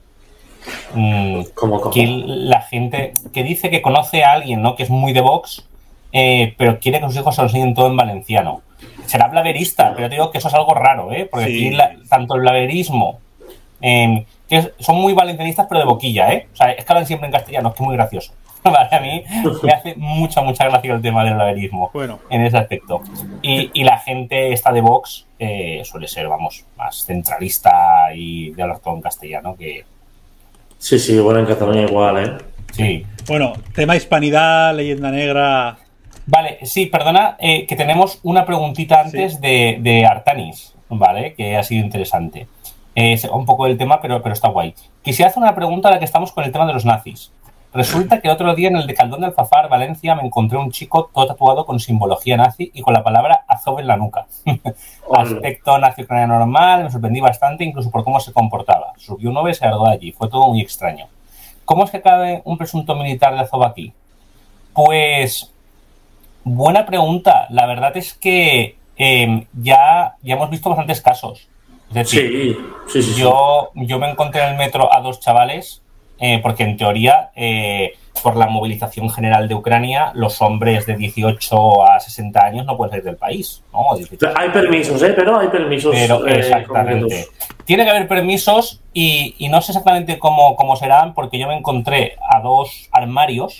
¿Cómo? Que la gente que dice que conoce a alguien, ¿no? Que es muy de Vox, pero quiere que sus hijos se lo enseñen todo en valenciano. Será blaverista, pero te digo que eso es algo raro, ¿eh? Porque aquí tanto el blaverismo, que son muy valencianistas, pero de boquilla, ¿eh? O sea, es que hablan siempre en castellano, es que es muy gracioso. Vale, a mí me hace mucha gracia el tema del blaverismo en ese aspecto. Y la gente esta de Vox suele ser, vamos, más centralista y de hablar todo en castellano que... Sí, bueno, en Cataluña igual, ¿eh? Sí. Bueno, tema hispanidad, leyenda negra... Vale, sí, perdona, que tenemos una preguntita antes de Artanis, ¿vale? Que ha sido interesante. Un poco del tema, pero está guay. Quisiera hacer una pregunta a la que estamos con el tema de los nazis. Resulta que el otro día en el de Caldón de Alfafar, Valencia, me encontré un chico todo tatuado con simbología nazi y con la palabra Azov en la nuca. Aspecto nazi-ucraniano normal, me sorprendí bastante, incluso por cómo se comportaba. Subió un 9 y se largó de allí. Fue todo muy extraño. ¿Cómo es que cabe un presunto militar de Azov aquí? Pues, buena pregunta. La verdad es que ya hemos visto bastantes casos. Es decir, sí. Yo me encontré en el metro a dos chavales, porque en teoría, por la movilización general de Ucrania, los hombres de 18 a 60 años no pueden salir del país, ¿no? Hay permisos, pero hay permisos. Exactamente. Concretos. Tiene que haber permisos y no sé exactamente cómo serán, porque yo me encontré a dos armarios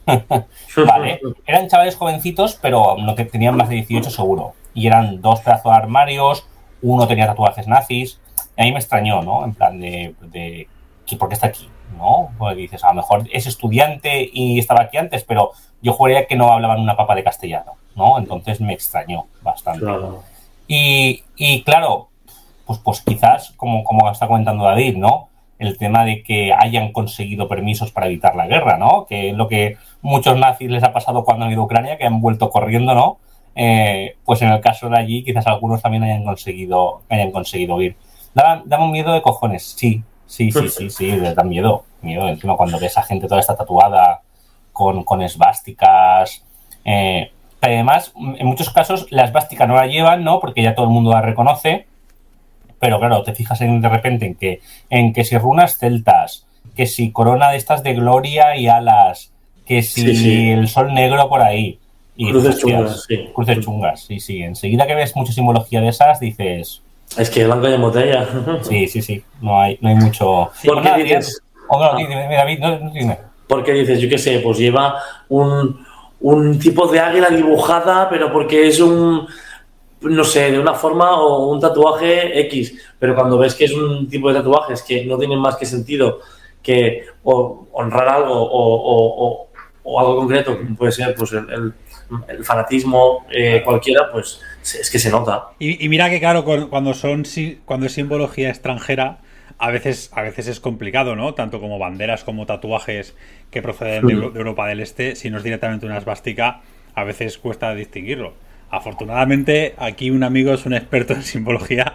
Vale, eran chavales jovencitos, pero no tenían más de 18 seguro. Y eran 2 pedazos de armarios, uno tenía tatuajes nazis. Y a mí me extrañó, ¿no? En plan de ¿por qué está aquí? ¿No? Pues dices, a lo mejor es estudiante y estaba aquí antes, pero yo juraría que no hablaban una papa de castellano, ¿no? Entonces me extrañó bastante. Claro. Y claro, pues quizás, como está comentando David, ¿no? El tema de que hayan conseguido permisos para evitar la guerra, ¿no? Que es lo que muchos nazis les ha pasado cuando han ido a Ucrania, que han vuelto corriendo, ¿no? Pues en el caso de allí, quizás algunos también hayan conseguido ir. Da un miedo de cojones, sí, da miedo. Encima cuando ves a gente toda esta tatuada con esvásticas. Además, en muchos casos la esvástica no la llevan, ¿no? Porque ya todo el mundo la reconoce. Pero claro, te fijas de repente en que si runas celtas, que si corona de estas de gloria y alas, que si el sol negro por ahí. Y cruces chungas, sí. Cruces chungas, sí. Enseguida que ves mucha simbología de esas, dices... Es que blanco y en botella. Sí. No hay mucho... ¿Por qué dices? David, dime. Porque dices, yo qué sé, pues lleva un tipo de águila dibujada, pero porque es no sé, de una forma o un tatuaje X, pero cuando ves que es un tipo de tatuajes que no tienen más que sentido que honrar algo o algo concreto, como puede ser pues el fanatismo cualquiera, pues es que se nota. Y mira que claro, cuando es simbología extranjera, a veces es complicado, ¿no? Tanto como banderas como tatuajes que proceden de Europa del Este, si no es directamente una esvástica, a veces cuesta distinguirlo. Afortunadamente, aquí un amigo es un experto en simbología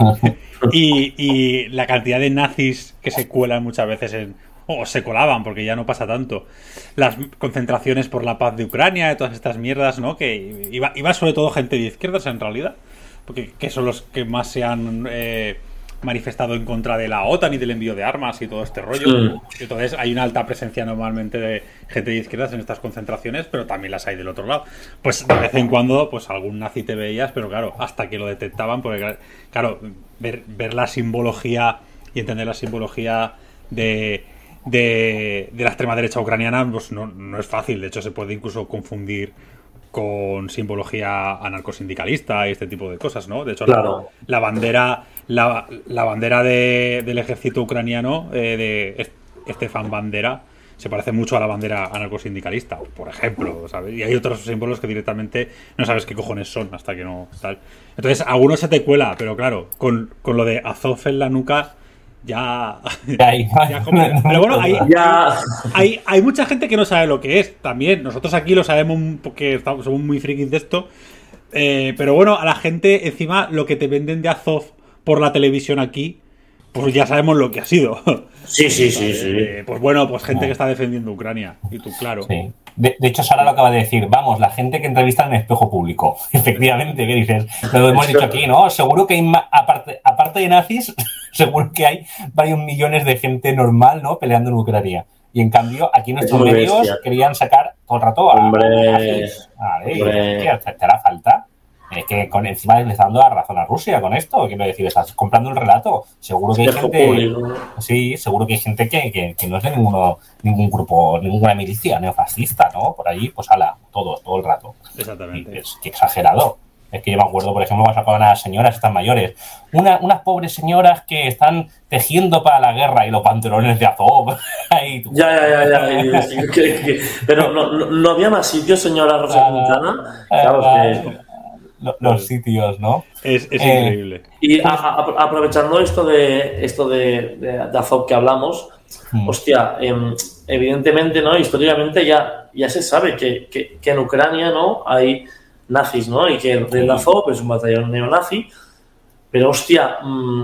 y la cantidad de nazis que se cuelan muchas veces o se colaban, porque ya no pasa tanto. Las concentraciones por la paz de Ucrania, de todas estas mierdas, ¿no? Que iba sobre todo gente de izquierdas en realidad, porque que son los que más se han manifestado en contra de la OTAN y del envío de armas y todo este rollo. Entonces hay una alta presencia normalmente de gente de izquierdas en estas concentraciones, pero también las hay del otro lado. Pues de vez en cuando pues algún nazi te veías, pero claro, hasta que lo detectaban, porque claro, ver la simbología y entender la simbología de la extrema derecha ucraniana pues no es fácil. De hecho se puede incluso confundir con simbología anarcosindicalista y este tipo de cosas, ¿no? De hecho, claro, la bandera del ejército ucraniano de Stefan Bandera se parece mucho a la bandera anarcosindicalista, por ejemplo, ¿sabes? Y hay otros símbolos que directamente no sabes qué cojones son hasta que no tal. Entonces, algunos se te cuela, pero claro, con lo de Azov en la nuca ya pero bueno, hay mucha gente que no sabe lo que es también. Nosotros aquí lo sabemos porque somos muy frikis de esto, pero bueno, a la gente encima lo que te venden de Azov por la televisión aquí, pues ya sabemos lo que ha sido. Sí. Pues bueno, pues gente que está defendiendo Ucrania. Y tú, claro. Sí. De hecho, Sara lo acaba de decir. Vamos, la gente que entrevista en el espejo público. Efectivamente, ¿qué dices? Lo hemos dicho aquí, ¿no? Seguro que hay, aparte de nazis, seguro que hay varios millones de gente normal, ¿no? Peleando en Ucrania. Y en cambio, aquí nuestros medios querían sacar todo el rato a nazis. Vale, ¿te hará falta? Es que encima le está dando la razón a Rusia con esto. Quiero decir, estás comprando el relato. Seguro que hay gente. Sí, seguro que hay gente que no es de ningún grupo, ninguna milicia neofascista, ¿no? Por ahí, pues todo el rato. Exactamente. Es que exagerado. Es que yo me acuerdo, por ejemplo, cuando sacaban a las señoras estas mayores. Unas pobres señoras que están tejiendo para la guerra y los pantalones de Azov. Ya. Pero no había más sitios, señora Rosa Quintana. Claro, los sitios, ¿no? Es increíble. Y aprovechando esto de Azov que hablamos, hostia, evidentemente, ¿no? Históricamente ya se sabe que en Ucrania, ¿no? Hay nazis, ¿no? Y que el Azov es un batallón neonazi, pero hostia,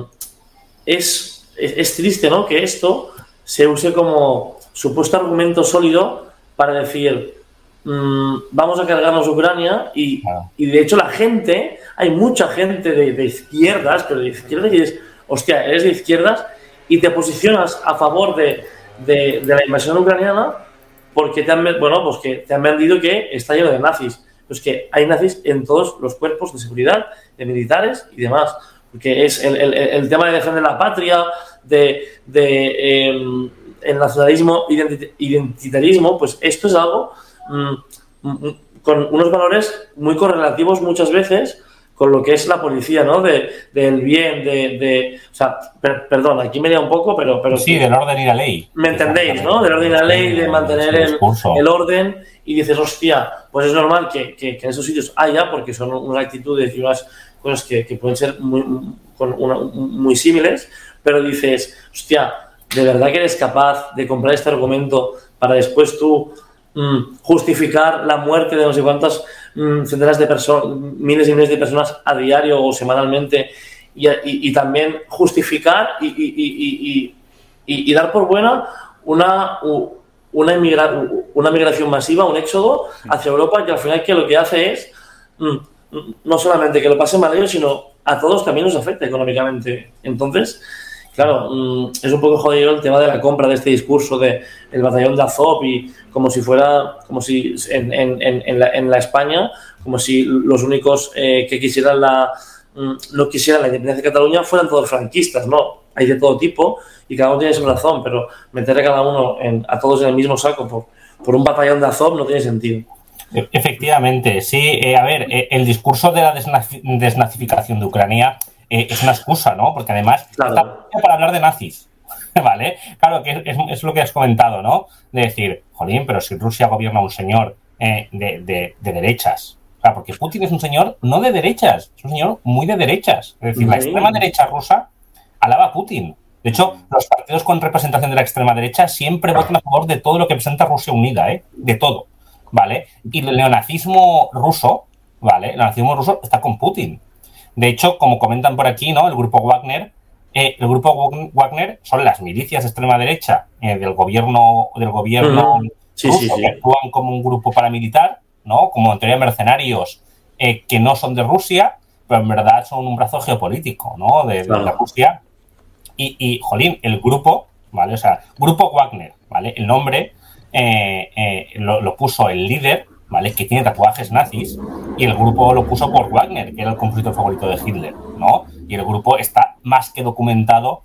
es triste, ¿no? Que esto se use como supuesto argumento sólido para decir vamos a cargarnos Ucrania y de hecho hay mucha gente de izquierdas, pero de izquierdas y es, hostia, eres de izquierdas y te posicionas a favor de la invasión ucraniana porque te han vendido que está lleno de nazis. Pues que hay nazis en todos los cuerpos de seguridad, de militares y demás. Porque es el tema de defender la patria, de el nacionalismo, identitarismo, pues esto es algo con unos valores muy correlativos muchas veces con lo que es la policía, ¿no? Del bien, o sea, perdón, aquí me lía un poco, pero sí, del orden y la ley. ¿Me entendéis, no? Del orden y la ley, de mantener el orden, y dices, hostia, pues es normal que en esos sitios haya, porque son unas actitudes y unas cosas que pueden ser muy similares, pero dices, hostia, ¿de verdad que eres capaz de comprar este argumento para después tú justificar la muerte de no sé cuántas centenas de personas, miles y miles de personas a diario o semanalmente, y también justificar y dar por buena una migración masiva, un éxodo hacia Europa, que al final que lo que hace es no solamente que lo pasen mal ellos, sino a todos también nos afecta económicamente? Entonces, claro, es un poco jodido el tema de la compra de este discurso del batallón de Azov, y como si en la España, como si los únicos que no quisieran la independencia de Cataluña fueran todos franquistas. No, hay de todo tipo y cada uno tiene su razón, pero meter a cada uno, a todos en el mismo saco por un batallón de Azov no tiene sentido. Efectivamente, sí. A ver, el discurso de la desnazificación de Ucrania es una excusa, ¿no? Porque además está para hablar de nazis, ¿vale? Claro, que es lo que has comentado, ¿no? De decir, jolín, pero si Rusia gobierna un señor de derechas. O sea, porque Putin es un señor no de derechas, es un señor muy de derechas. Es decir, la extrema derecha rusa alaba a Putin. De hecho, los partidos con representación de la extrema derecha siempre votan a favor de todo lo que presenta Rusia unida, de todo, ¿vale? Y el neonazismo ruso, ¿vale? El neonazismo ruso está con Putin. De hecho, como comentan por aquí, ¿no? El grupo Wagner son las milicias de extrema derecha del gobierno ruso, que actúan como un grupo paramilitar, ¿no? Como en teoría mercenarios que no son de Rusia, pero en verdad son un brazo geopolítico, ¿no? De Rusia. Y, jolín, el grupo, ¿vale? O sea, Grupo Wagner, ¿vale? El nombre lo puso el líder, ¿vale? Que tiene tatuajes nazis, y el grupo lo puso por Wagner, que era el compositor favorito de Hitler, ¿no? Y el grupo está más que documentado,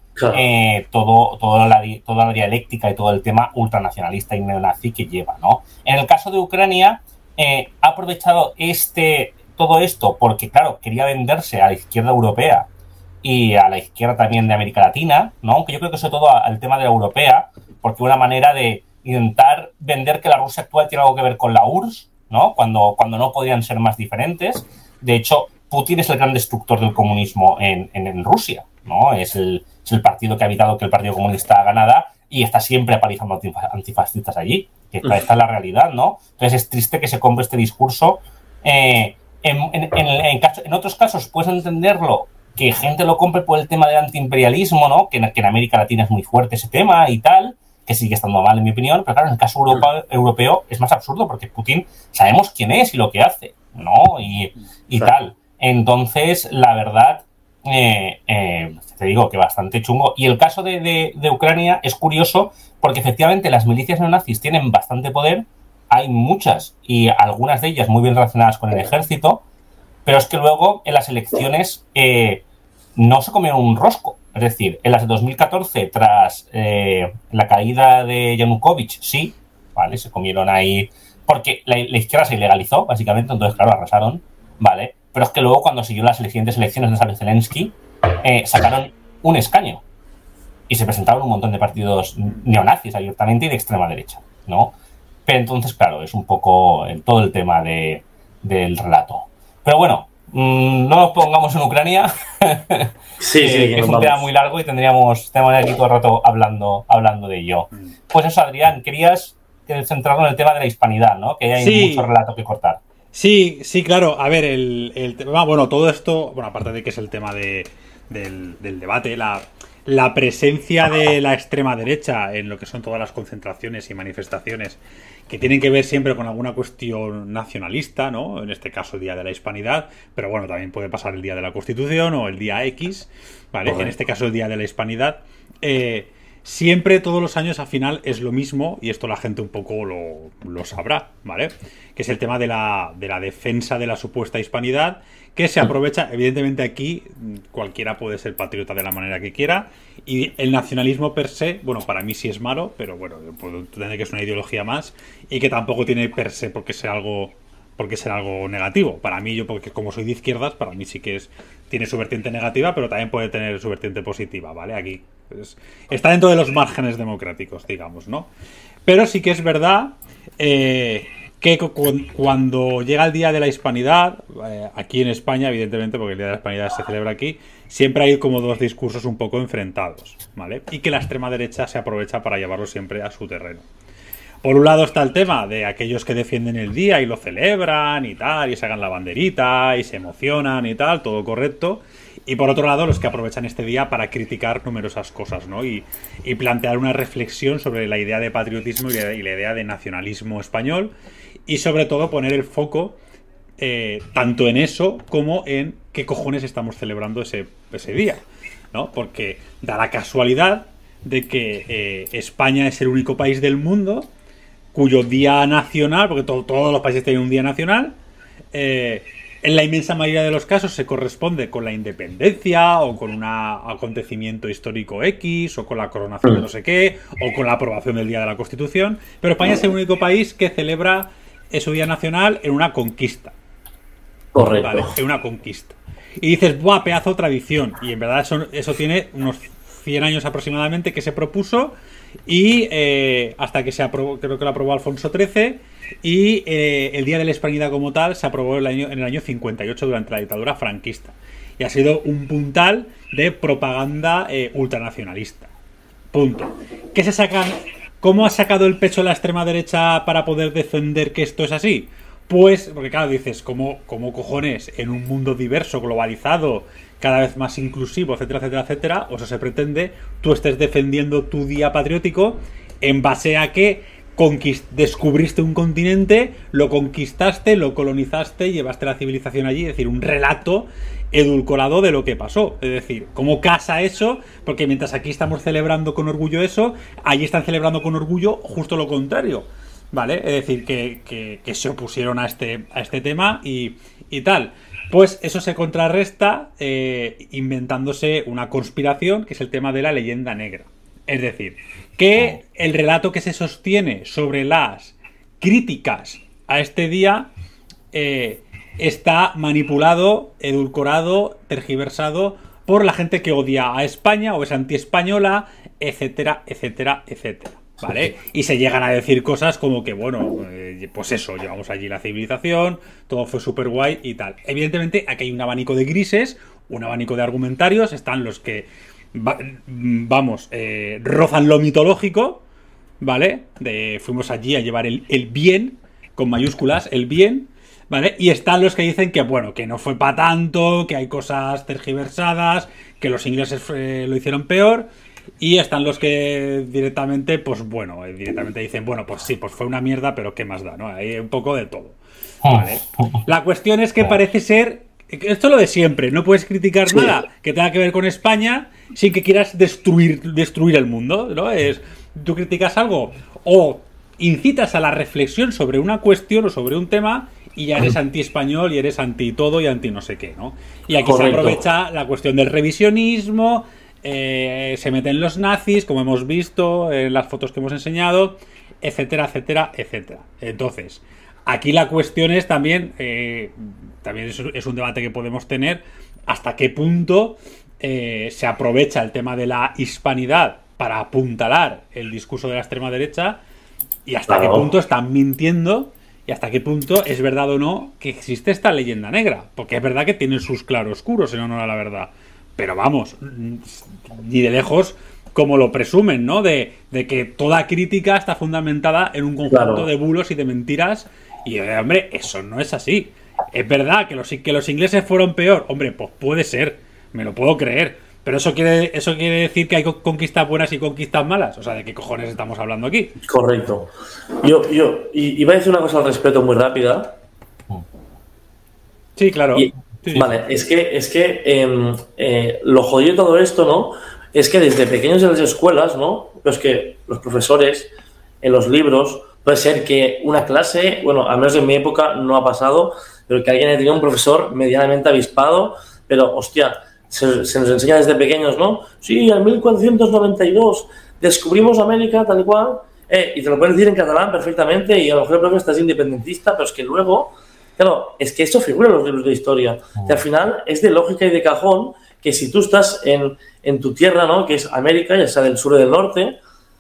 toda la dialéctica y todo el tema ultranacionalista y neonazi que lleva, ¿no? En el caso de Ucrania, ha aprovechado todo esto porque, claro, quería venderse a la izquierda europea y a la izquierda también de América Latina, ¿no? Aunque yo creo que sobre todo al tema de la europea, porque una manera de intentar vender que la Rusia actual tiene algo que ver con la URSS, ¿no? Cuando no podían ser más diferentes. De hecho, Putin es el gran destructor del comunismo en Rusia, ¿no? Es el partido que ha evitado que el Partido Comunista ganara y está siempre apalizando antifascistas allí. Que esta es la realidad, ¿no? Entonces es triste que se compre este discurso. En otros casos puedes entenderlo, que gente lo compre por el tema del antiimperialismo, ¿no? Que en América Latina es muy fuerte ese tema y tal, que sigue estando mal en mi opinión, pero claro, en el caso europeo es más absurdo porque Putin sabemos quién es y lo que hace, ¿no? Y tal. Entonces, la verdad, te digo que bastante chungo. Y el caso de Ucrania es curioso porque efectivamente las milicias neonazis tienen bastante poder, hay muchas y algunas de ellas muy bien relacionadas con el ejército, pero es que luego en las elecciones no se comieron un rosco. Es decir, en las de 2014, tras la caída de Yanukovych, sí, ¿vale? Se comieron ahí, porque la izquierda se ilegalizó, básicamente, entonces, claro, arrasaron, ¿vale? Pero es que luego, cuando siguió las siguientes elecciones de Zelensky, sacaron un escaño y se presentaron un montón de partidos neonazis abiertamente y de extrema derecha, ¿no? Pero entonces, claro, es un poco todo el tema del relato. Pero bueno, no nos pongamos en Ucrania, que es un tema muy largo y tendríamos aquí todo el rato hablando de ello. Pues eso, Adrián, querías centrarnos en el tema de la hispanidad, ¿no? Que hay mucho relato que cortar. Sí, claro. A ver, el tema, bueno, todo esto, bueno, aparte de que es el tema del debate, la presencia de la extrema derecha en lo que son todas las concentraciones y manifestaciones que tienen que ver siempre con alguna cuestión nacionalista, ¿no? En este caso el Día de la Hispanidad, pero bueno, también puede pasar el Día de la Constitución o el Día X, ¿vale? En este caso el Día de la Hispanidad. siempre, todos los años, al final es lo mismo, y esto la gente un poco lo sabrá, ¿vale? Que es el tema de la defensa de la supuesta hispanidad, que se aprovecha, evidentemente aquí cualquiera puede ser patriota de la manera que quiera, y el nacionalismo per se, bueno, para mí sí es malo, pero bueno, puedo entender que es una ideología más, y que tampoco tiene per se por qué ser algo negativo. Para mí, yo, porque como soy de izquierdas, para mí sí que tiene su vertiente negativa, pero también puede tener su vertiente positiva, ¿vale? Aquí está dentro de los márgenes democráticos, digamos, ¿no? Pero sí que es verdad que cuando llega el Día de la Hispanidad, aquí en España, evidentemente, porque el Día de la Hispanidad se celebra aquí, siempre hay como dos discursos un poco enfrentados, ¿vale? Y que la extrema derecha se aprovecha para llevarlo siempre a su terreno. Por un lado está el tema de aquellos que defienden el día y lo celebran y tal, y sacan la banderita y se emocionan y tal, todo correcto. Y por otro lado, los que aprovechan este día para criticar numerosas cosas, ¿no? Y plantear una reflexión sobre la idea de patriotismo y la idea de nacionalismo español. Y sobre todo poner el foco tanto en eso como en qué cojones estamos celebrando ese día, ¿no? Porque da la casualidad de que España es el único país del mundo cuyo día nacional, porque todos los países tienen un día nacional, en la inmensa mayoría de los casos se corresponde con la independencia o con un acontecimiento histórico X o con la coronación de no sé qué o con la aprobación del Día de la Constitución, pero España es el único país que celebra su día nacional en una conquista. Correcto. Vale, en una conquista. Y dices, ¡buah, pedazo tradición! Y en verdad eso tiene unos 100 años aproximadamente que se propuso, y hasta que se aprobó, creo que lo aprobó Alfonso XIII, y el Día de la Hispanidad como tal se aprobó en el año 58 durante la dictadura franquista, y ha sido un puntal de propaganda ultranacionalista. Punto. ¿Qué se sacan? ¿Cómo ha sacado el pecho la extrema derecha para poder defender que esto es así? Pues, porque claro, dices, ¿cómo cojones en un mundo diverso, globalizado, cada vez más inclusivo, etcétera, etcétera, etcétera, o eso se pretende, tú estés defendiendo tu día patriótico en base a que descubriste un continente, lo conquistaste, lo colonizaste, llevaste la civilización allí? Es decir, un relato edulcorado de lo que pasó. Es decir, ¿cómo casa eso? Porque mientras aquí estamos celebrando con orgullo eso, allí están celebrando con orgullo justo lo contrario, ¿vale? Es decir, que se opusieron a este tema y tal. Pues eso se contrarresta inventándose una conspiración, que es el tema de la leyenda negra. Es decir, que el relato que se sostiene sobre las críticas a este día está manipulado, edulcorado, tergiversado por la gente que odia a España o es antiespañola, etcétera, etcétera, etcétera. ¿Vale? Y se llegan a decir cosas como que, bueno, pues eso, llevamos allí la civilización, todo fue súper guay y tal. Evidentemente, aquí hay un abanico de grises, un abanico de argumentarios, están los que, rozan lo mitológico, ¿vale? Fuimos allí a llevar el bien, con mayúsculas, el bien, ¿vale? Y están los que dicen que, bueno, que no fue para tanto, que hay cosas tergiversadas, que los ingleses lo hicieron peor. Y están los que directamente, pues bueno, directamente dicen, bueno, pues sí, pues fue una mierda, pero ¿qué más da? ¿No? Hay un poco de todo, ¿vale? La cuestión es que parece ser, esto es lo de siempre, no puedes criticar nada que tenga que ver con España sin que quieras destruir el mundo, ¿no? Tú criticas algo o incitas a la reflexión sobre una cuestión o sobre un tema y ya eres anti-español y eres anti todo y anti no sé qué, ¿no? Y aquí se aprovecha la cuestión del revisionismo. Se meten los nazis, como hemos visto en las fotos que hemos enseñado, etcétera, etcétera, etcétera. Entonces, aquí la cuestión es también es un debate que podemos tener, hasta qué punto se aprovecha el tema de la hispanidad para apuntalar el discurso de la extrema derecha y hasta qué punto están mintiendo y hasta qué punto es verdad o no que existe esta leyenda negra, porque es verdad que tienen sus claroscuros en honor a la verdad. Pero vamos, ni de lejos como lo presumen, ¿no? De que toda crítica está fundamentada en un conjunto de bulos y de mentiras. Y, hombre, eso no es así. Es verdad que los ingleses fueron peor. Hombre, pues puede ser, me lo puedo creer. Pero eso quiere decir que hay conquistas buenas y conquistas malas. O sea, ¿de qué cojones estamos hablando aquí? Correcto. Yo iba a decir una cosa al respecto muy rápida. Sí, claro. Vale, es que lo jodido de todo esto, ¿no? Es que desde pequeños en las escuelas, ¿no? pero es que los profesores en los libros, puede ser que una clase, bueno, al menos en mi época no ha pasado, pero que alguien haya tenido un profesor medianamente avispado, pero hostia, se nos enseña desde pequeños, ¿no? Sí, en 1492 descubrimos América tal y cual, y te lo pueden decir en catalán perfectamente, y a lo mejor el profe estás independentista, pero es que luego, claro, es que eso figura en los libros de historia, que al final es de lógica y de cajón que si tú estás en tu tierra, ¿no?, que es América, ya sea del sur o del norte,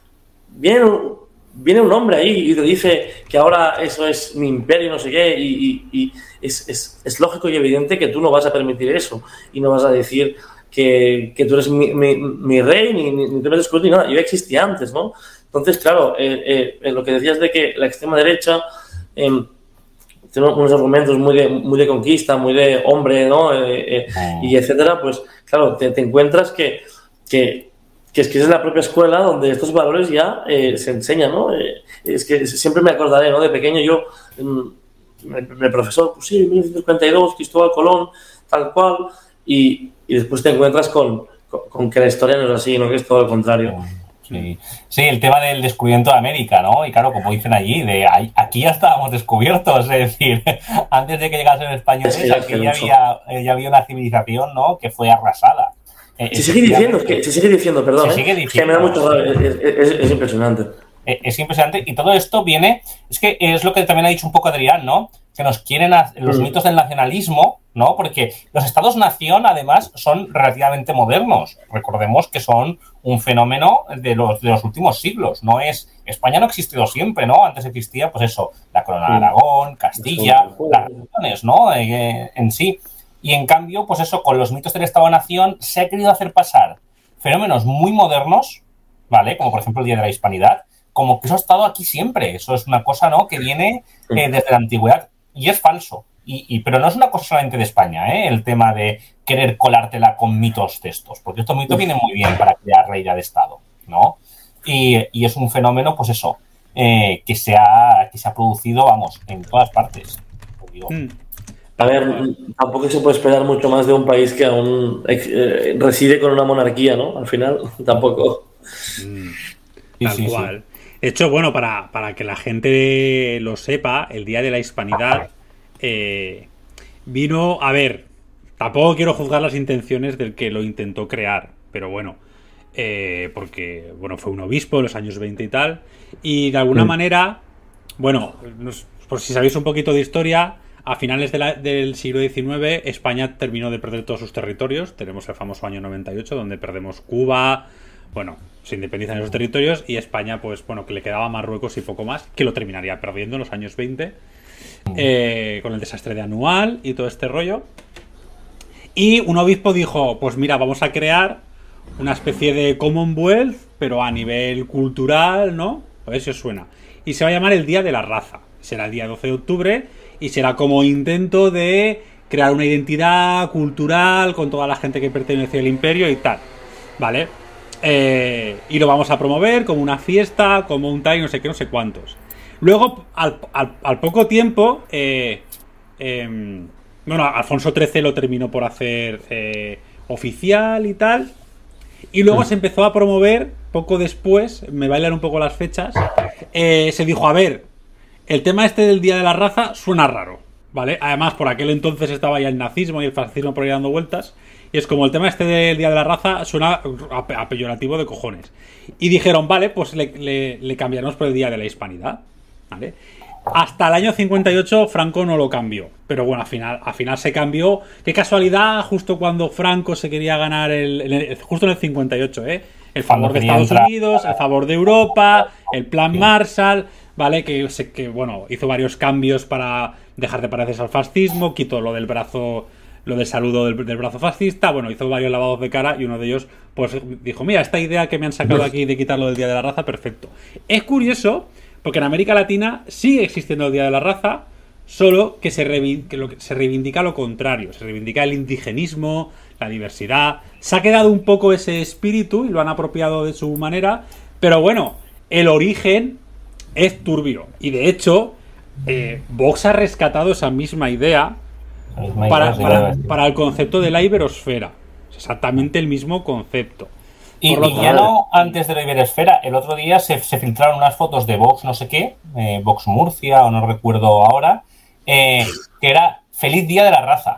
viene un hombre ahí y te dice que ahora eso es mi imperio, no sé qué, y es lógico y evidente que tú no vas a permitir eso y no vas a decir que tú eres mi rey, ni te metes ni nada. Yo existía antes, ¿no? Entonces, claro, lo que decías de que la extrema derecha tiene unos argumentos muy de conquista, muy de hombre, ¿no? Y etcétera, pues claro, te encuentras que es la propia escuela donde estos valores ya se enseñan, ¿no? Es que siempre me acordaré, ¿no? De pequeño yo, el profesor, pues sí, 1552, Cristóbal Colón, tal cual, y después te encuentras con que la historia no es así, ¿no? Que es todo lo contrario. Sí, el tema del descubrimiento de América, ¿no? Y claro, como dicen allí, aquí ya estábamos descubiertos, es decir, antes de que llegasen españoles, aquí ya había una civilización, ¿no?, que fue arrasada. Se sigue diciendo, perdón. Se sigue diciendo, que me da mucho rabia, es impresionante. Es impresionante, y todo esto viene, es que es lo que también ha dicho un poco Adrián, ¿no? Que nos quieren los mitos del nacionalismo, ¿no? Porque los estados-nación, además, son relativamente modernos. Recordemos que son un fenómeno de los últimos siglos. España no ha existido siempre, ¿no? Antes existía, pues eso, la corona de Aragón, Castilla, las regiones, ¿no? En sí. Y en cambio, pues eso, con los mitos del Estado-Nación se ha querido hacer pasar fenómenos muy modernos, ¿vale? Como por ejemplo el Día de la Hispanidad, como que eso ha estado aquí siempre. Eso es una cosa, ¿no?, que viene desde la antigüedad. Y es falso. Pero no es una cosa solamente de España, el tema de querer colártela con mitos de estos. Porque estos mitos vienen muy bien para crear la idea de Estado, ¿no? Y es un fenómeno, pues eso, que se ha producido, vamos, en todas partes. Digo. A ver, tampoco se puede esperar mucho más de un país que aún reside con una monarquía, ¿no? Al final, tampoco. Tal cual. De hecho, bueno, para que la gente lo sepa, el Día de la Hispanidad vino... A ver, tampoco quiero juzgar las intenciones del que lo intentó crear, pero bueno, porque, bueno, fue un obispo en los años 20 y tal, y de alguna manera, bueno, por si sabéis un poquito de historia... A finales del siglo XIX, España terminó de perder todos sus territorios. Tenemos el famoso año 98, donde perdemos Cuba. Bueno, se independizan esos territorios. Y España, pues bueno, que le quedaba Marruecos y poco más, que lo terminaría perdiendo en los años 20. Con el desastre de Anual y todo este rollo. Y un obispo dijo, pues mira, vamos a crear una especie de Commonwealth, pero a nivel cultural, ¿no? A ver si os suena. Y se va a llamar el Día de la Raza. Será el día 12 de octubre. Y será como intento de crear una identidad cultural con toda la gente que pertenece al imperio y tal, ¿vale? Y lo vamos a promover como una fiesta, como un tal y no sé qué, no sé cuántos. Luego, al poco tiempo, bueno, Alfonso XIII lo terminó por hacer oficial y tal. Y luego se empezó a promover, poco después, me bailan un poco las fechas, se dijo, a ver... El tema este del Día de la Raza suena raro, ¿vale? Además, por aquel entonces estaba ya el nazismo y el fascismo por ahí dando vueltas. Y es como el tema este del Día de la Raza suena a peyorativo de cojones. Y dijeron, vale, pues le cambiaremos por el Día de la Hispanidad, ¿vale? Hasta el año 58 Franco no lo cambió. Pero bueno, al final se cambió. Qué casualidad, justo cuando Franco se quería ganar justo en el 58, el favor de Estados Unidos, el favor de Europa, el plan Marshall... ¿Vale? Que bueno, hizo varios cambios para dejar de parecerse al fascismo, quitó lo del saludo del brazo fascista, bueno, hizo varios lavados de cara y uno de ellos, pues dijo, mira, esta idea que me han sacado aquí de quitarlo del Día de la Raza, perfecto. Es curioso, porque en América Latina sigue existiendo el Día de la Raza, solo que se reivindica lo contrario, se reivindica el indigenismo, la diversidad, se ha quedado un poco ese espíritu y lo han apropiado de su manera, pero bueno, el origen... es turbio. Y de hecho, Vox ha rescatado esa misma idea para el concepto de la iberosfera. Es exactamente el mismo concepto. Y ya no antes de la Iberesfera, el otro día se filtraron unas fotos de Vox no sé qué, Vox Murcia o no recuerdo ahora, que era Feliz Día de la Raza.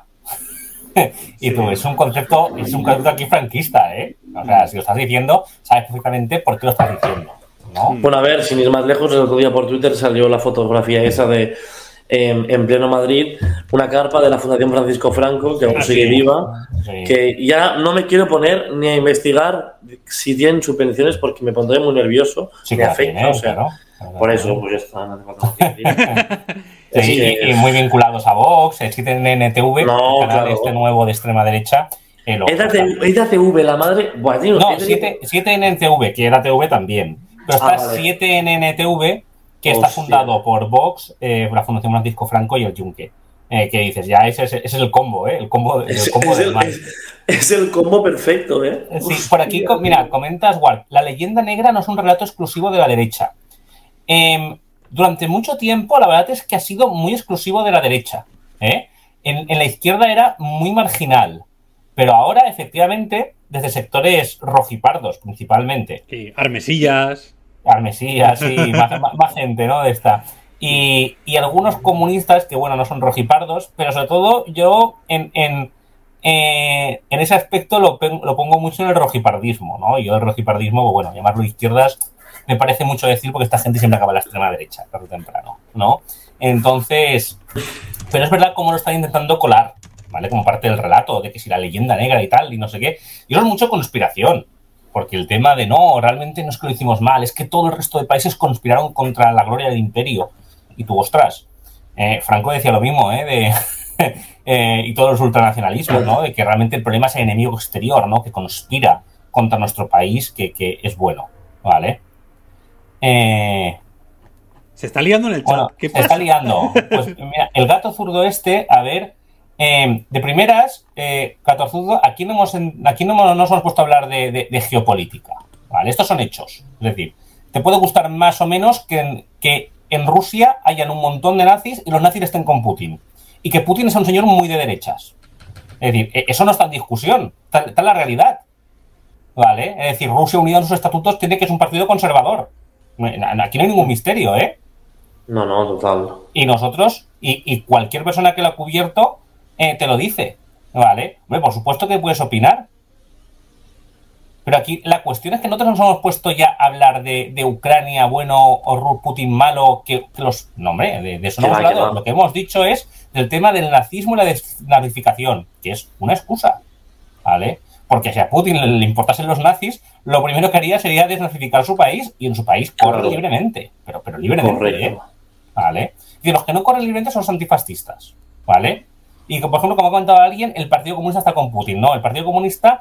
Y tú, es un concepto aquí franquista, ¿eh? O sea, si lo estás diciendo, sabes perfectamente por qué lo estás diciendo, ¿no? Bueno, a ver, sin ir más lejos, el otro día por Twitter salió la fotografía esa de en pleno Madrid, una carpa de la Fundación Francisco Franco, que aún sigue viva, que ya no me quiero poner ni a investigar si tienen subvenciones porque me pondré muy nervioso, me afecta, o sea, claro. Por eso, pues ya está, no hace falta. Sí, y muy vinculados a Vox, el 7NTV, el canal este nuevo de extrema derecha. EDATV, la madre... Buah, tío, no, 7NTV, que era TV también, pero está 7NTV, que está fundado por Vox, la Fundación Francisco Franco y el Yunque. Que dices, ya ese es el combo, ¿eh? El combo del mal. Es el combo perfecto, ¿eh? Sí, por aquí, mira, comentas, Walt, la leyenda negra no es un relato exclusivo de la derecha. Durante mucho tiempo, la verdad es que ha sido muy exclusivo de la derecha. En la izquierda era muy marginal, pero ahora, efectivamente, desde sectores rojipardos, principalmente. Sí, Armesillas, sí, más gente, ¿no? De esta. Y algunos comunistas que, bueno, no son rojipardos, pero sobre todo yo en ese aspecto lo pongo mucho en el rojipardismo, ¿no? Yo el rojipardismo, bueno, llamarlo izquierdas me parece mucho decir porque esta gente siempre acaba en la extrema derecha, tarde o temprano, ¿no? Entonces, pero es verdad cómo lo están intentando colar, ¿vale? Como parte del relato, de que si la leyenda negra y tal, y no sé qué. Y eso es mucho conspiración, porque el tema de no, realmente no es que lo hicimos mal, es que todo el resto de países conspiraron contra la gloria del imperio. Y tú, ostras, Franco decía lo mismo, y todos los ultranacionalismos, ¿no? De que realmente el problema es el enemigo exterior, ¿no? Que conspira contra nuestro país, que es bueno, ¿vale? Se está liando en el chat. Bueno, ¿Qué pasa? Se está liando. Pues mira, el gato zurdo a ver, de primeras, gato zurdo, aquí no nos hemos puesto a hablar de geopolítica, ¿vale? Estos son hechos. Es decir, te puede gustar más o menos que en Rusia hayan un montón de nazis y los nazis estén con Putin. Y que Putin es un señor muy de derechas. Es decir, eso no está en discusión, está en la realidad, ¿vale? Es decir, Rusia unida en sus estatutos tiene que es un partido conservador. Aquí no hay ningún misterio, ¿eh? No, total. Y nosotros, y cualquier persona que lo ha cubierto, te lo dice, ¿vale? Hombre, por supuesto que puedes opinar. Pero aquí la cuestión es que nosotros nos hemos puesto ya a hablar de Ucrania bueno o Putin malo, que los... No, hombre, de eso no hemos hablado. Lo que hemos dicho es del tema del nazismo y la desnazificación, que es una excusa, ¿vale? Porque si a Putin le importasen los nazis, lo primero que haría sería desnazificar su país, y en su país corre libremente, pero libremente, ¿vale? Y los que no corren libremente son los antifascistas, ¿vale? Y por ejemplo, como ha comentado alguien, el Partido Comunista está con Putin, ¿no? El Partido Comunista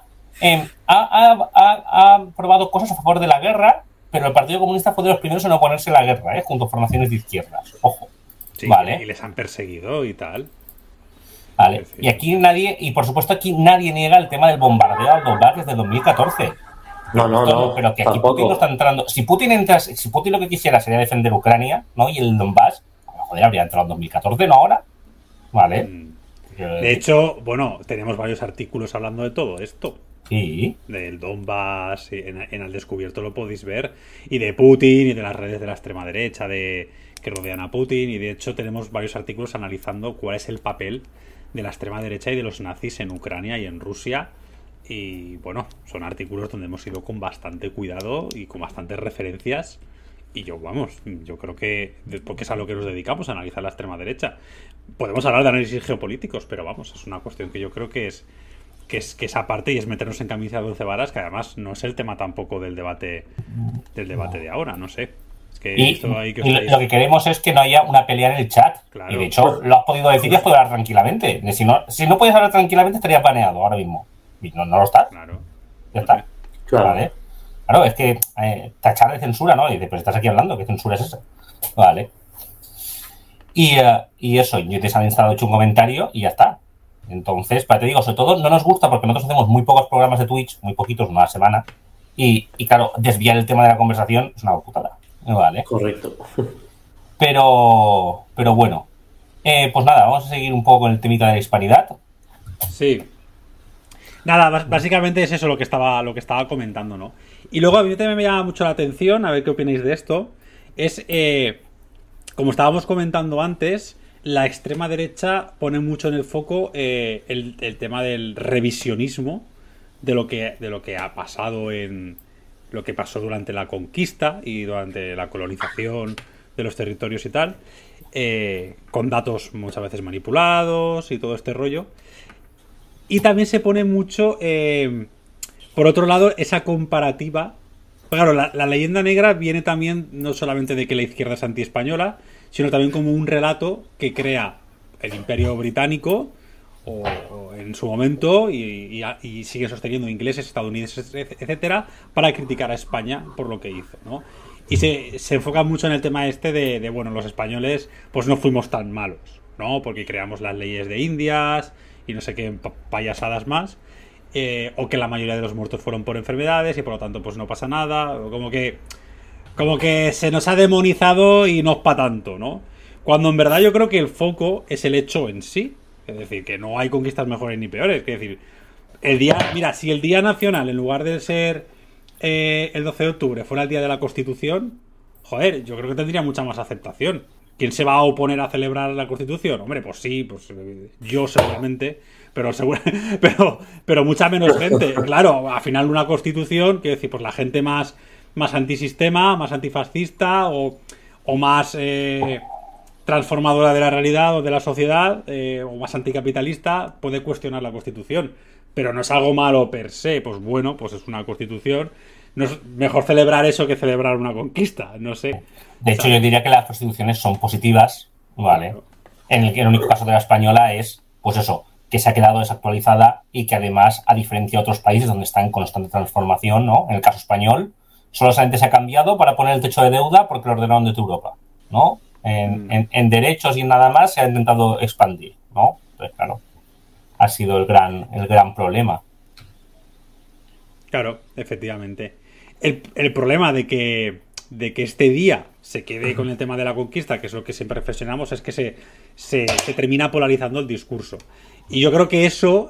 ha probado cosas a favor de la guerra, pero el Partido Comunista fue de los primeros en oponerse a la guerra, junto a formaciones de izquierdas, ojo, sí, ¿vale? Y les han perseguido y tal. Vale, y aquí por supuesto aquí nadie niega el tema del bombardeo al Donbass desde 2014. No. Pero que aquí Putin no está entrando. Si Putin lo que quisiera sería defender Ucrania, ¿no? Y el Donbass, joder, habría entrado en 2014, no ahora. Vale. De hecho, bueno, tenemos varios artículos hablando de todo esto. Sí. Del Donbass, en Al Descubierto lo podéis ver. Y de Putin y de las redes de la extrema derecha que rodean a Putin. Y de hecho tenemos varios artículos analizando cuál es el papel de la extrema derecha y de los nazis en Ucrania y en Rusia. Y bueno, son artículos donde hemos ido con bastante cuidado y con bastantes referencias. Y yo creo que, porque es a lo que nos dedicamos, a analizar la extrema derecha. Podemos hablar de análisis geopolíticos, pero vamos, es una cuestión que yo creo que es aparte, y es meternos en camisa de 12 varas, que además no es el tema tampoco del debate de ahora, no sé. Es que lo que queremos es que no haya una pelea en el chat. Claro. Y de hecho, lo has podido decir y has podido hablar tranquilamente. Si no puedes hablar tranquilamente, estarías baneado ahora mismo. Y no lo estás. Claro. Ya está. Claro. Vale. Claro, es que tachar de censura, ¿no? Y dices, pues estás aquí hablando, ¿qué censura es esa? Vale. Y eso, yo te han instalado hecho un comentario y ya está. Entonces, te digo, sobre todo no nos gusta porque nosotros hacemos muy pocos programas de Twitch, muy poquitos, una semana. Y claro, desviar el tema de la conversación es una putada. Vale. Correcto. Pero bueno. Pues nada, vamos a seguir un poco con el temita de la hispanidad. Sí. Nada, básicamente es eso lo que estaba comentando, ¿no? Y luego a mí también me llama mucho la atención, a ver qué opináis de esto, es, como estábamos comentando antes, la extrema derecha pone mucho en el foco el tema del revisionismo de lo que ha pasado lo que pasó durante la conquista y durante la colonización de los territorios y tal, con datos muchas veces manipulados y todo este rollo. Y también se pone mucho, por otro lado, esa comparativa. Claro, la leyenda negra viene también no solamente de que la izquierda es antiespañola, sino también como un relato que crea el Imperio Británico o en su momento y sigue sosteniendo ingleses, estadounidenses, etcétera, para criticar a España por lo que hizo, ¿no? Y se enfoca mucho en el tema este de bueno, los españoles pues no fuimos tan malos, ¿no? Porque creamos las leyes de Indias y no sé qué payasadas más, o que la mayoría de los muertos fueron por enfermedades y por lo tanto pues no pasa nada, o como que se nos ha demonizado y no es para tanto, ¿no? Cuando en verdad yo creo que el foco es el hecho en sí, es decir, que no hay conquistas mejores ni peores, es decir, si el Día Nacional en lugar de ser el 12 de octubre fuera el Día de la Constitución, joder, yo creo que tendría mucha más aceptación. ¿Quién se va a oponer a celebrar la Constitución? Hombre, pues sí, pues yo seguramente, pero mucha menos gente. Claro, al final una Constitución, quiero decir, pues la gente más antisistema, más antifascista o más transformadora de la realidad o de la sociedad, o más anticapitalista, puede cuestionar la Constitución. Pero no es algo malo per se. Pues bueno, pues es una Constitución. No es mejor celebrar eso que celebrar una conquista, no sé. De hecho, yo diría que las constituciones son positivas, ¿vale? En el único caso de la española es, pues eso, que se ha quedado desactualizada y que además, a diferencia de otros países donde está en constante transformación, ¿no? En el caso español, solamente se ha cambiado para poner el techo de deuda porque lo ordenaron desde Europa, ¿no? En derechos y en nada más se ha intentado expandir, ¿no? Entonces, claro, ha sido el gran problema. Claro, efectivamente. El problema de que este día se quede con el tema de la conquista, que es lo que siempre reflexionamos, es que se termina polarizando el discurso. Y yo creo que eso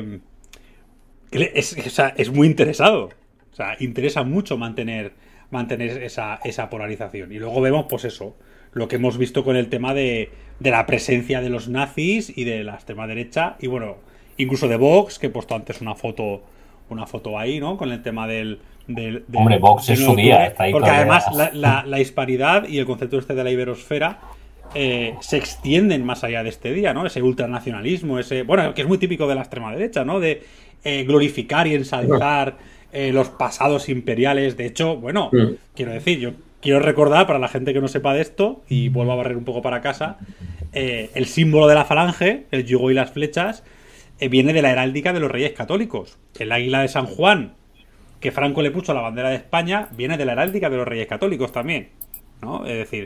es muy interesado. O sea, interesa mucho mantener esa polarización. Y luego vemos, pues eso, lo que hemos visto con el tema de la presencia de los nazis y de la extrema derecha. Y bueno, incluso de Vox, que he puesto antes una foto ahí, ¿no? Con el tema del hombre, Vox es su día, está ahí. Porque además la hispanidad y el concepto este de la iberosfera se extienden más allá de este día, ¿no? Ese ultranacionalismo, bueno, que es muy típico de la extrema derecha, ¿no? De glorificar y ensalzar los pasados imperiales. De hecho, bueno, quiero decir, yo quiero recordar para la gente que no sepa de esto, y vuelvo a barrer un poco para casa, el símbolo de la falange, el yugo y las flechas, viene de la heráldica de los Reyes Católicos. El águila de San Juan, que Franco le puso a la bandera de España, viene de la heráldica de los Reyes Católicos también, ¿no? Es decir,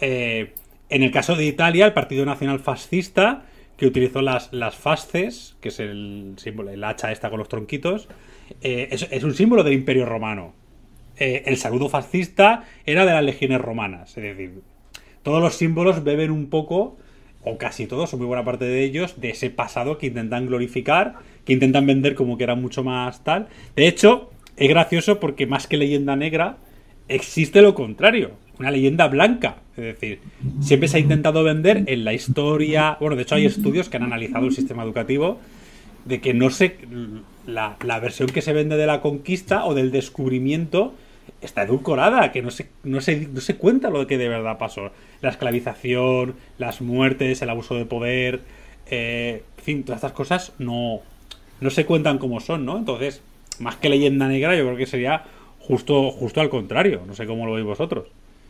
en el caso de Italia, el Partido Nacional Fascista, que utilizó las fasces, que es el símbolo, el hacha esta con los tronquitos, es un símbolo del Imperio Romano. El saludo fascista era de las legiones romanas. Es decir, todos los símbolos beben un poco, o casi todos, o muy buena parte de ellos, de ese pasado que intentan glorificar, que intentan vender como que era mucho más tal. De hecho, es gracioso porque más que leyenda negra, existe lo contrario, una leyenda blanca. Es decir, siempre se ha intentado vender en la historia. Bueno, de hecho hay estudios que han analizado el sistema educativo de que no sé, la versión que se vende de la conquista o del descubrimiento está edulcorada, que no se cuenta lo que de verdad pasó. La esclavización, las muertes, el abuso de poder, en fin, todas estas cosas no se cuentan como son, ¿no? Entonces, más que leyenda negra, yo creo que sería justo al contrario. No sé cómo lo veis vosotros.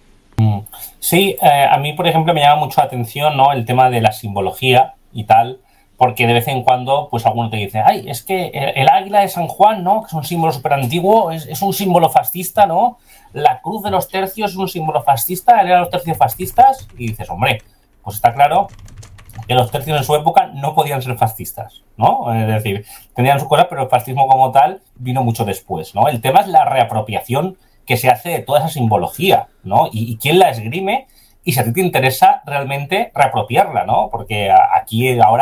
Sí, a mí, por ejemplo, me llama mucho la atención, ¿no? El tema de la simbología y tal, porque de vez en cuando, pues alguno te dice, ay, es que el águila de San Juan, ¿no? Que es un símbolo súper antiguo, es un símbolo fascista, ¿no? La cruz de los tercios es un símbolo fascista, eran los tercios fascistas, y dices, hombre, pues está claro que los tercios en su época no podían ser fascistas, ¿no? Es decir, tenían su cosa, pero el fascismo como tal vino mucho después, ¿no? El tema es la reapropiación que se hace de toda esa simbología, ¿no? Y quién la esgrime y si a ti te interesa realmente reapropiarla, ¿no? Porque aquí ahora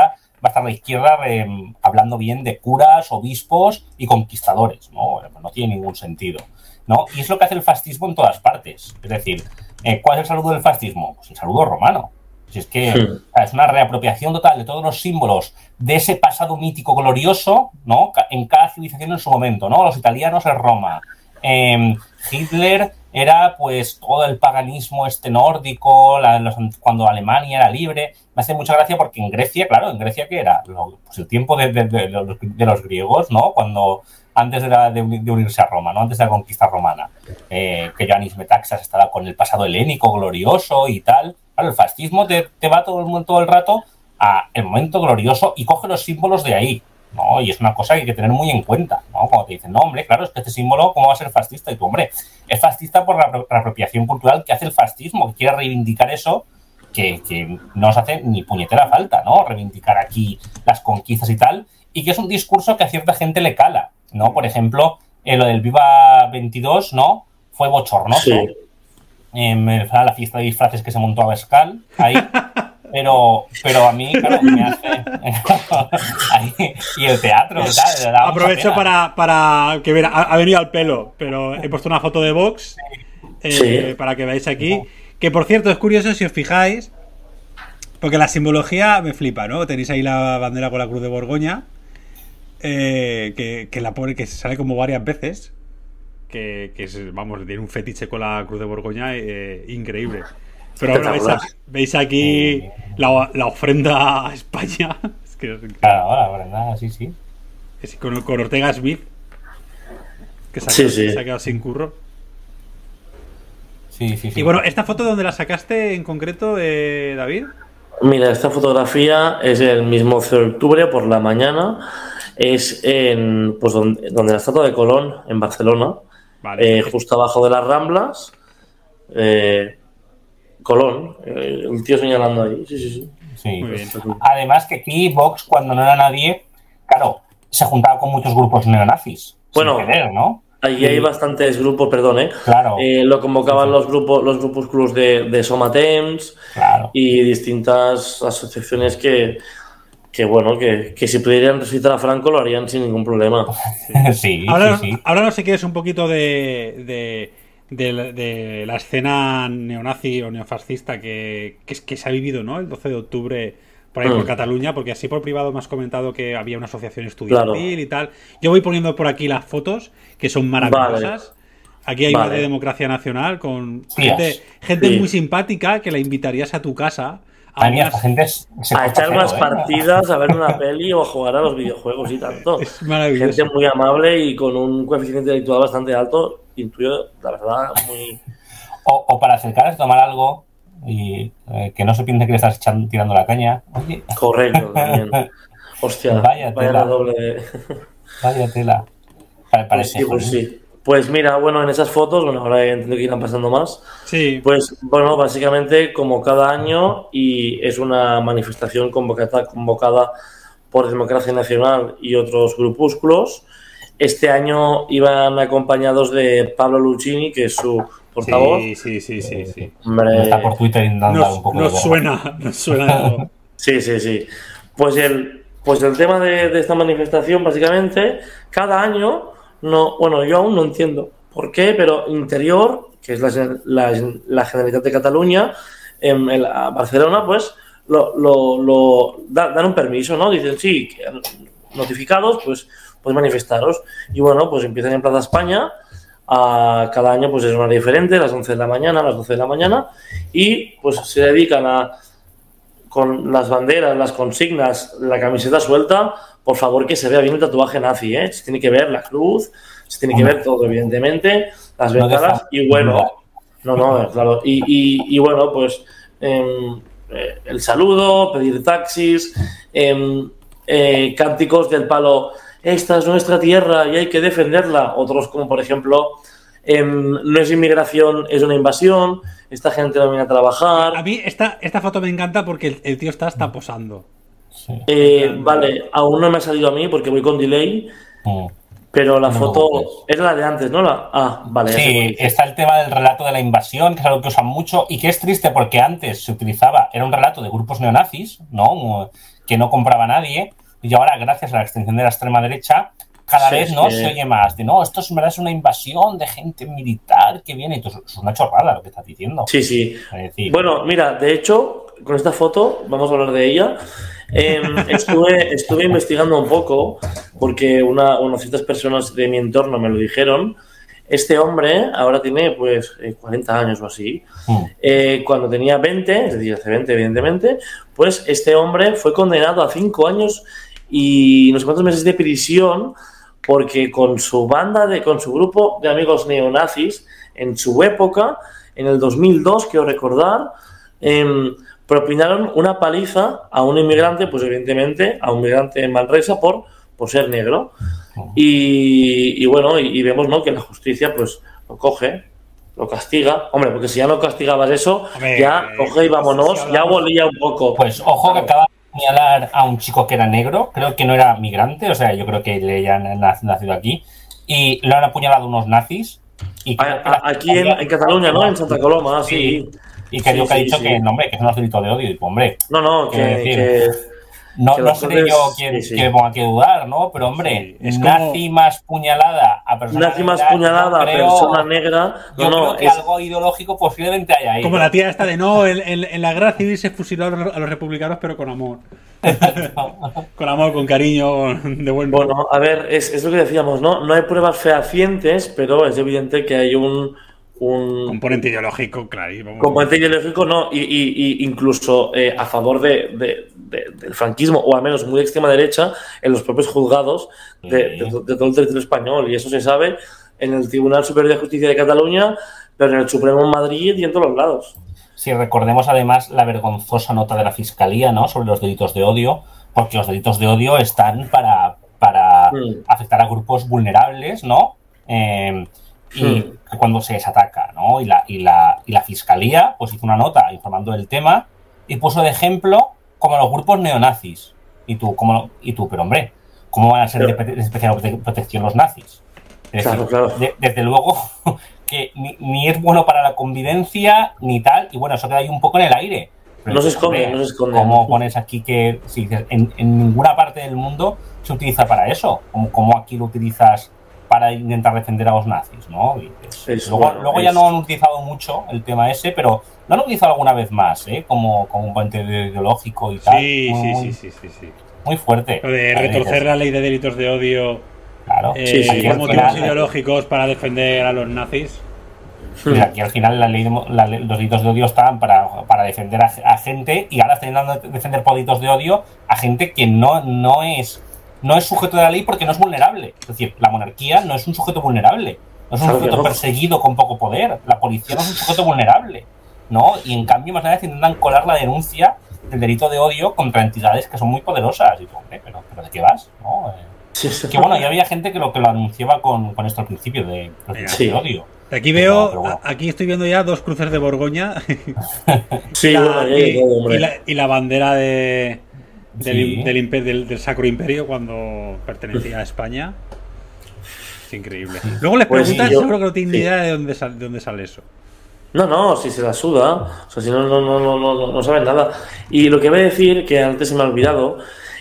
a estar la izquierda hablando bien de curas, obispos y conquistadores, ¿no? No tiene ningún sentido, ¿no? Y es lo que hace el fascismo en todas partes. Es decir, ¿cuál es el saludo del fascismo? Pues el saludo romano. Si es que es una reapropiación total de todos los símbolos de ese pasado mítico glorioso, ¿no? En cada civilización en su momento, ¿no? Los italianos es Roma. Hitler era pues todo el paganismo nórdico, cuando Alemania era libre. Me hace mucha gracia porque en Grecia, claro, ¿en Grecia qué era? Pues el tiempo de los griegos, ¿no? Cuando antes de unirse a Roma, ¿no? Antes de la conquista romana. Que Ioannis Metaxas estaba con el pasado helénico glorioso y tal. Claro, el fascismo te va todo el rato a el momento glorioso y coge los símbolos de ahí, ¿no? Y es una cosa que hay que tener muy en cuenta, ¿no? Cuando te dicen, no, hombre, claro, es que este símbolo, ¿cómo va a ser fascista? Y tú, hombre, es fascista por la apropiación cultural que hace el fascismo, que quiere reivindicar eso, que no os hace ni puñetera falta, ¿no? Reivindicar aquí las conquistas y tal, y que es un discurso que a cierta gente le cala, ¿no? Por ejemplo, lo del Viva 22, ¿no? Fue bochornoso. Sí. La fiesta de disfraces que se montó a Abascal ahí, pero a mí, claro, me hace ahí, y el teatro tal, aprovecho para que ver, ha venido al pelo, pero he puesto una foto de Vox para que veáis aquí, que por cierto es curioso si os fijáis, porque la simbología me flipa, ¿no? Tenéis ahí la bandera con la cruz de Borgoña, que la pone, que sale como varias veces. Que vamos, tiene un fetiche con la Cruz de Borgoña increíre. Pero ahora veis aquí la ofrenda a España. Es que claro, la verdad, sí. Es con Ortega Smith, que se ha quedado sin curro. Sí. Y bueno, ¿esta foto dónde la sacaste en concreto, David? Mira, esta fotografía es el mismo 11 de octubre por la mañana. Es en pues donde la estatua de Colón, en Barcelona. Vale. Justo abajo de las Ramblas, Colón, un tío señalando ahí. Sí. Muy bien. Además que aquí Vox, cuando no era nadie, claro, se juntaba con muchos grupos neonazis. Bueno, querer, ¿no? Allí hay bastantes grupos, Claro. Lo convocaban los grupúsculos de Somatemps, claro, y distintas asociaciones que si pudieran resucitar a Franco lo harían sin ningún problema. Sí. Ahora no sé qué es un poquito de la escena neonazi o neofascista que se ha vivido, ¿no? El 12 de octubre por ahí por Cataluña, porque así por privado me has comentado que había una asociación estudiantil y tal. Yo voy poniendo por aquí las fotos, que son maravillosas. Vale. Aquí hay una de Democracia Nacional con gente muy simpática que la invitarías a tu casa. A echar unas partidas, a ver una peli o a jugar a los videojuegos y tanto. Es maravilloso. Gente muy amable y con un coeficiente intelectual bastante alto, intuyo, la verdad, muy... O para acercarse a tomar algo y que no se piense que le estás tirando la caña. Oye. Correcto, también. Hostia, vaya tela. Doble... Vaya tela. Pues sí. Pues mira, bueno, en esas fotos, ahora entiendo que irán pasando más. Sí. Pues bueno, básicamente como cada año, y es una manifestación convocada por Democracia Nacional y otros grupúsculos. Este año iban acompañados de Pablo Lucchini, que es su portavoz. Sí. Hombre, está por Twitter un poco nos suena. Sí. Pues el tema de esta manifestación, básicamente, cada año... No, bueno, yo aún no entiendo por qué, pero Interior, que es la Generalitat de Cataluña, en Barcelona, pues dan un permiso, ¿no? Dicen, sí, notificados, pues manifestaros. Y bueno, pues empiezan en Plaza España, cada año pues es una hora diferente, a las 11 de la mañana, a las 12 de la mañana, y pues se dedican con las banderas, las consignas, la camiseta suelta. Por favor, que se vea bien el tatuaje nazi, Se tiene que ver la cruz, se tiene que ver todo, evidentemente, las ventanas, y bueno, claro, y bueno, pues el saludo, pedir taxis, cánticos del palo, esta es nuestra tierra y hay que defenderla, otros como por ejemplo, no es inmigración, es una invasión, esta gente no viene a trabajar. A mí esta foto me encanta porque el tío está posando. Vale, aún no me ha salido a mí porque voy con delay, pero la foto es la de antes, ¿no? Vale. Sí, está el tema del relato de la invasión, que es algo que usan mucho y que es triste porque antes se utilizaba, era un relato de grupos neonazis, ¿no? que no compraba nadie, y ahora, gracias a la extensión de la extrema derecha, cada vez no se oye más de esto es en verdad es una invasión de gente militar que viene. Entonces, es una chorrada lo que estás diciendo. Sí, sí. Es decir, bueno, mira, de hecho, con esta foto, vamos a hablar de ella. Estuve investigando un poco porque unas ciertas personas de mi entorno me lo dijeron. Este hombre ahora tiene pues 40 años o así. Cuando tenía 20, es decir, hace 20 evidentemente, pues este hombre fue condenado a 5 años y no sé cuántos meses de prisión porque con su grupo de amigos neonazis, en su época, en el 2002, quiero recordar, propinaron una paliza a un inmigrante, pues evidentemente a un migrante en Manresa por ser negro. Y bueno, y vemos, ¿no?, que la justicia pues lo coge, lo castiga. Hombre, porque si ya no castigabas eso, ya coge y vámonos, ya volía un poco. Pues ojo, que acaba de apuñalar a un chico que era negro, creo que no era migrante, o sea, yo creo que le han nacido aquí, y lo han apuñalado unos nazis. Y aquí en Cataluña, ¿no? En Santa Coloma, sí. Y que ha dicho que, no, hombre, que es un delito de odio. Y, hombre, no, no seré yo quien ponga que dudar, ¿no? Pero, hombre, nazi más puñalada a persona persona negra. Yo creo que algo ideológico posiblemente haya ahí. Como la tía esta de en la guerra civil se fusiló a los republicanos, pero con amor. Con amor, con cariño, de buen. Bueno, a ver, es lo que decíamos, ¿no? No hay pruebas fehacientes, pero es evidente que hay un componente ideológico, claro. Componente ideológico, no, y incluso a favor del franquismo, o al menos muy de extrema derecha, en los propios juzgados de todo el territorio español. Y eso se sabe en el Tribunal Superior de Justicia de Cataluña, pero en el Supremo en Madrid y en todos los lados. Sí, recordemos además la vergonzosa nota de la Fiscalía, ¿no?, sobre los delitos de odio, porque los delitos de odio están para afectar a grupos vulnerables, ¿no? Y cuando se les ataca, ¿no? Y la Fiscalía pues hizo una nota informando del tema y puso de ejemplo como los grupos neonazis. Y tú, pero hombre, ¿cómo van a ser de especial protección los nazis? Es decir, claro. Desde luego que ni es bueno para la convivencia ni tal, y bueno, eso queda ahí un poco en el aire. Pero no se esconde. ¿Cómo pones aquí que si dices, en ninguna parte del mundo se utiliza para eso? ¿Cómo aquí lo utilizas para intentar defender a los nazis, ¿no? Luego ya no han utilizado mucho el tema ese, pero lo han utilizado alguna vez más, como un puente ideológico y tal. Sí. Muy fuerte. Lo de retorcer la ley de delitos de odio. Claro. Por motivos ideológicos para defender a los nazis. Y aquí al final los delitos de odio estaban para defender a gente, y ahora están intentando defender por delitos de odio a gente que no es sujeto de la ley porque no es vulnerable. Es decir, la monarquía no es un sujeto vulnerable, no es un sujeto perseguido con poco poder. La policía no es un sujeto vulnerable, ¿no? Y en cambio, más veces intentan colar la denuncia del delito de odio contra entidades que son muy poderosas. Y tú, pero ¿de qué vas? ¿No? Que bueno, ya había gente que lo anunciaba con esto al principio de odio. Aquí aquí estoy viendo ya 2 cruces de Borgoña. Y la bandera del Sacro Imperio cuando pertenecía a España. Es increíble. Luego les preguntan, seguro que no tienen ni idea de dónde sale eso. No, si se la suda, o sea, si no saben nada. Y lo que voy a decir, que antes se me ha olvidado,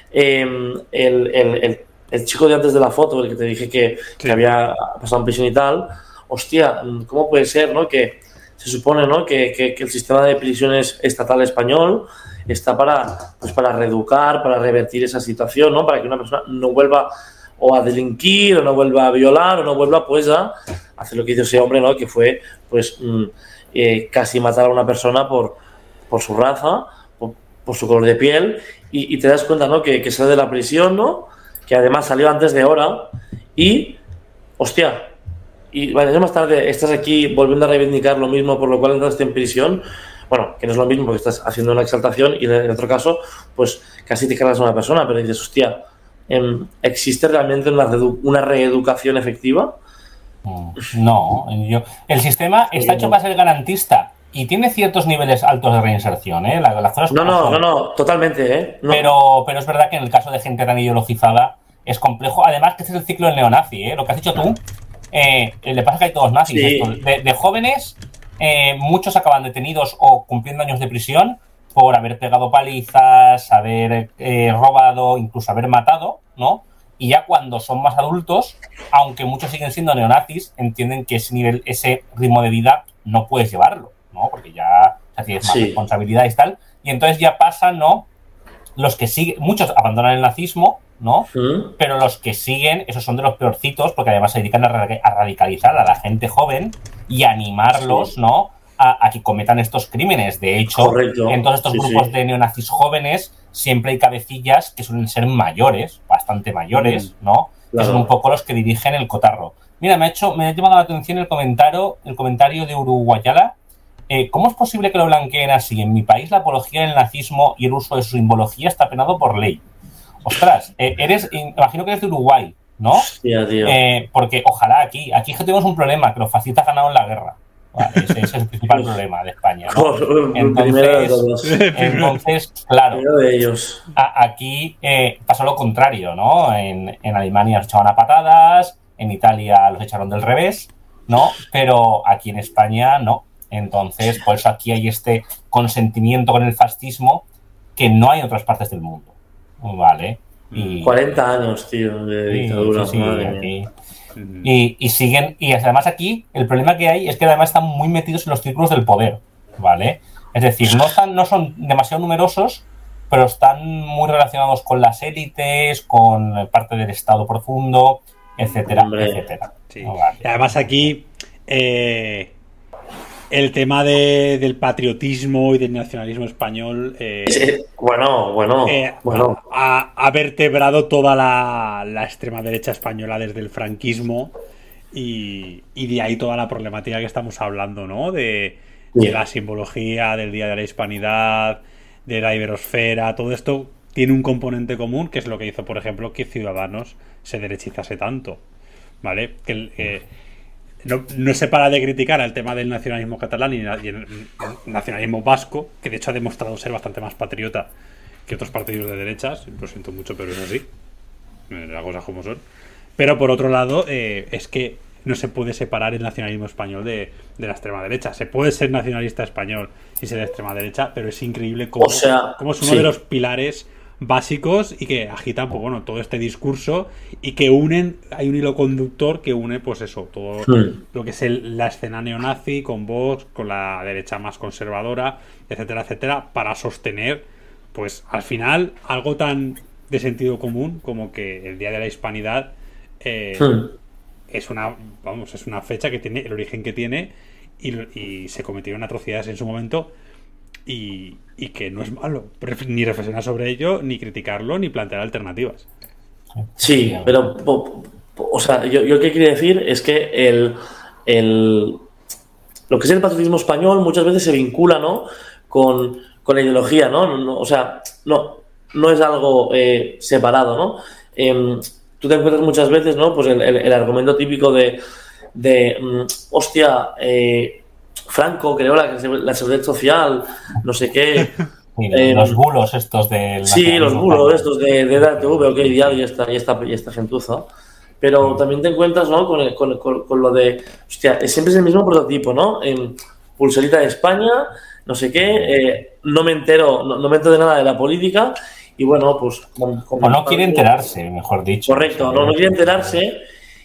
el chico de antes de la foto, el que te dije que había pasado en prisión y tal, hostia, ¿cómo puede ser, no? Que se supone, ¿no?, que el sistema de prisiones estatal español está para reeducar, para revertir esa situación, ¿no? Para que una persona no vuelva o a delinquir, o no vuelva a violar, o no vuelva pues a hacer lo que hizo ese hombre, ¿no? Que fue pues casi matar a una persona por su raza, por su color de piel, y te das cuenta, ¿no?, que sale de la prisión, ¿no?, que además salió antes de hora, y hostia, y años más tarde estás aquí volviendo a reivindicar lo mismo por lo cual entraste en prisión. Bueno, que no es lo mismo porque estás haciendo una exaltación, y en otro caso pues casi te cargas a una persona, pero dices, hostia, ¿existe realmente una reeducación efectiva? No, el sistema está hecho para ser garantista y tiene ciertos niveles altos de reinserción, ¿eh? Las cosas no, totalmente, ¿eh? No. Pero es verdad que en el caso de gente tan ideologizada es complejo. Además, que este es el ciclo del neonazi, ¿eh? Lo que has dicho tú, le pasa que hay todos nazis. Sí. De jóvenes, muchos acaban detenidos o cumpliendo años de prisión, por haber pegado palizas, haber robado, incluso haber matado, ¿no? Y ya cuando son más adultos, aunque muchos siguen siendo neonazis, entienden que ese ritmo de vida no puedes llevarlo, ¿no? Porque ya tienes más responsabilidad y tal. Y entonces ya pasan, ¿no? Los que siguen, muchos abandonan el nazismo, ¿no? Pero los que siguen, esos son de los peorcitos, porque además se dedican a radicalizar a la gente joven y a animarlos, ¿no? A que cometan estos crímenes. De hecho, en todos estos grupos de neonazis jóvenes siempre hay cabecillas que suelen ser mayores, bastante mayores, ¿no? Que son un poco los que dirigen el cotarro. Mira, me ha llamado la atención el comentario de Uruguayala. ¿Cómo es posible que lo blanqueen así? En mi país la apología del nazismo y el uso de su simbología está penado por ley. Ostras, imagino que eres de Uruguay, ¿no? Sí, tío. Porque ojalá aquí tenemos un problema, que los fascistas ganaron la guerra. Vale, ese es el principal problema de España, ¿no? Entonces, claro, de ellos. Aquí pasó lo contrario, ¿no? En Alemania los echaban a patadas, en Italia los echaron del revés, ¿no? Pero aquí en España no. Entonces, por eso aquí hay este consentimiento con el fascismo que no hay en otras partes del mundo, ¿vale? 40 años, tío, de dictadura. Sí, aquí. Y siguen, y además aquí el problema que hay es que además están muy metidos en los círculos del poder, ¿vale? Es decir, no son demasiado numerosos, pero están muy relacionados con las élites, con parte del Estado profundo, etcétera, etcétera. Sí. Vale. Y además aquí el tema del patriotismo y del nacionalismo español ha vertebrado toda la extrema derecha española desde el franquismo y de ahí toda la problemática que estamos hablando, ¿no? De la simbología, del Día de la Hispanidad, de la iberosfera. Todo esto tiene un componente común, que es lo que hizo, por ejemplo, que Ciudadanos se derechizase tanto, ¿vale? No se para de criticar al tema del nacionalismo catalán y el nacionalismo vasco, que de hecho ha demostrado ser bastante más patriota que otros partidos de derechas. Lo siento mucho, pero es así. Las cosas como son. Pero por otro lado, es que no se puede separar el nacionalismo español de la extrema derecha. Se puede ser nacionalista español y ser de extrema derecha, pero es increíble cómo es uno de los pilares básicos y que agitan todo este discurso y que unen, hay un hilo conductor que une todo lo que es la escena neonazi con Vox, con la derecha más conservadora, etcétera, etcétera, para sostener pues al final algo tan de sentido común como que el Día de la Hispanidad es una fecha que tiene el origen que tiene y se cometieron atrocidades en su momento y que no es malo ni reflexionar sobre ello, ni criticarlo, ni plantear alternativas. Sí, pero o sea, yo qué quería decir es que lo que es el patriotismo español muchas veces se vincula, ¿no? con la ideología, ¿no? O sea, no es algo separado, ¿no? Tú te encuentras muchas veces, ¿no? Pues el argumento típico de hostia, Franco creó la seguridad social, no sé qué. Los bulos estos del... Sí, los bulos estos de DATV, ok, y esta gentuza. Pero también te encuentras, ¿no? con lo de... Hostia, siempre es el mismo prototipo, ¿no? Pulserita de España, no sé qué, no me entero de nada de la política y bueno, pues... O no quiere enterarse, mejor dicho. Correcto, no quiere enterarse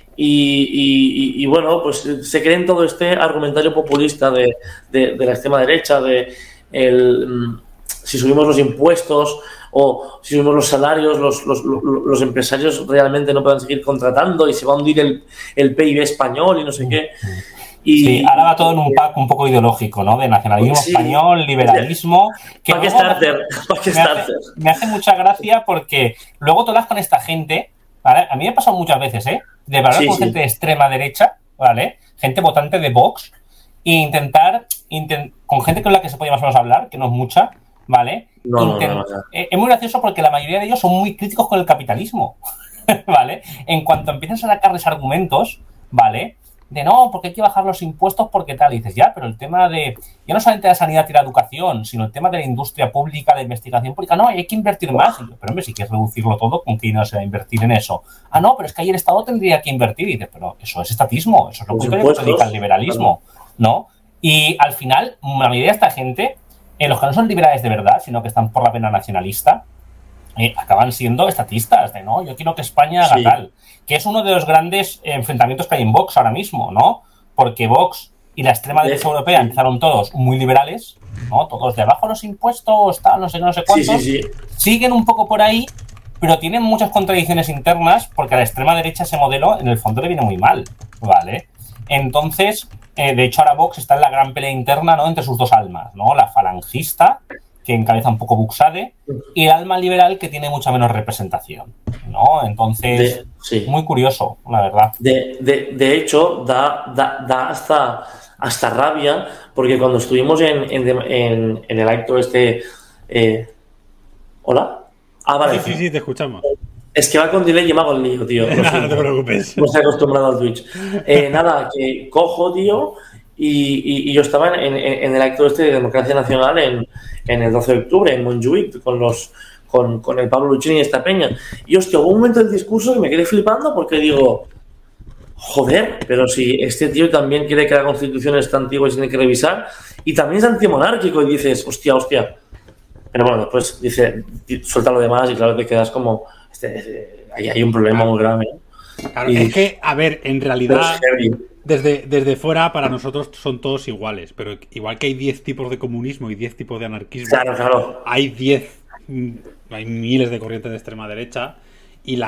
y bueno, pues se cree en todo este argumentario populista de la extrema derecha, si subimos los impuestos o si subimos los salarios, los empresarios realmente no pueden seguir contratando y se va a hundir el PIB español y no sé qué. Sí, ahora va todo en un pack un poco ideológico, ¿no? De nacionalismo español, liberalismo. Que me hace mucha gracia porque luego te hablas con esta gente, ¿vale? A mí me ha pasado muchas veces, de hablar con gente de extrema derecha, ¿vale? Gente votante de Vox, e intentar con gente con la que se puede más o menos hablar, que no es mucha, ¿vale? Es muy gracioso porque la mayoría de ellos son muy críticos con el capitalismo, ¿vale? En cuanto empiezas a sacarles argumentos, ¿vale? De no, porque hay que bajar los impuestos porque tal, y dices, ya, pero el tema de, ya no solamente la sanidad y la educación, sino el tema de la industria pública, la investigación pública, no, hay que invertir más. Y yo, pero hombre, si quieres reducirlo todo, ¿con qué dinero se va a invertir en eso? Ah, no, pero es que ahí el Estado tendría que invertir. Y dices, pero eso es estatismo, eso es lo que dedica el liberalismo, ¿no? Y al final, la mayoría de esta gente los que no son liberales de verdad, sino que están por la pena nacionalista, acaban siendo estatistas de, no, yo quiero que España haga tal, que es uno de los grandes enfrentamientos que hay en Vox ahora mismo, ¿no? Porque Vox y la extrema derecha europea empezaron todos muy liberales, ¿no? Todos de abajo los impuestos, tal, no sé cuántos, siguen un poco por ahí, pero tienen muchas contradicciones internas porque a la extrema derecha ese modelo en el fondo le viene muy mal, ¿vale? Entonces, de hecho ahora Vox está en la gran pelea interna, ¿no? Entre sus dos almas, ¿no? La falangista, que encabeza un poco Buxade, y el alma liberal, que tiene mucha menos representación, ¿no? Entonces, muy curioso, la verdad. De hecho, da hasta rabia, porque cuando estuvimos en el acto ¿Hola? Ah, vale. Sí, te escuchamos. Es que va con delay y me hago el lío, tío. No te preocupes. No estoy acostumbrado al Twitch. Nada, que cojo, tío, y yo estaba en el acto de Democracia Nacional en el 12 de octubre, en Montjuïc, con el Pablo Luchini y esta peña. Y hostia, hubo un momento del discurso que me quedé flipando porque digo, joder, pero si este tío también quiere que la Constitución está antigua y se tiene que revisar, y también es antimonárquico, y dices, hostia. Pero bueno, después dice, suelta lo demás y claro, te quedas como, ahí hay un problema muy grave. Claro, es que, a ver, en realidad, desde fuera para nosotros son todos iguales, pero igual que hay 10 tipos de comunismo y 10 tipos de anarquismo, claro. hay miles de corrientes de extrema derecha y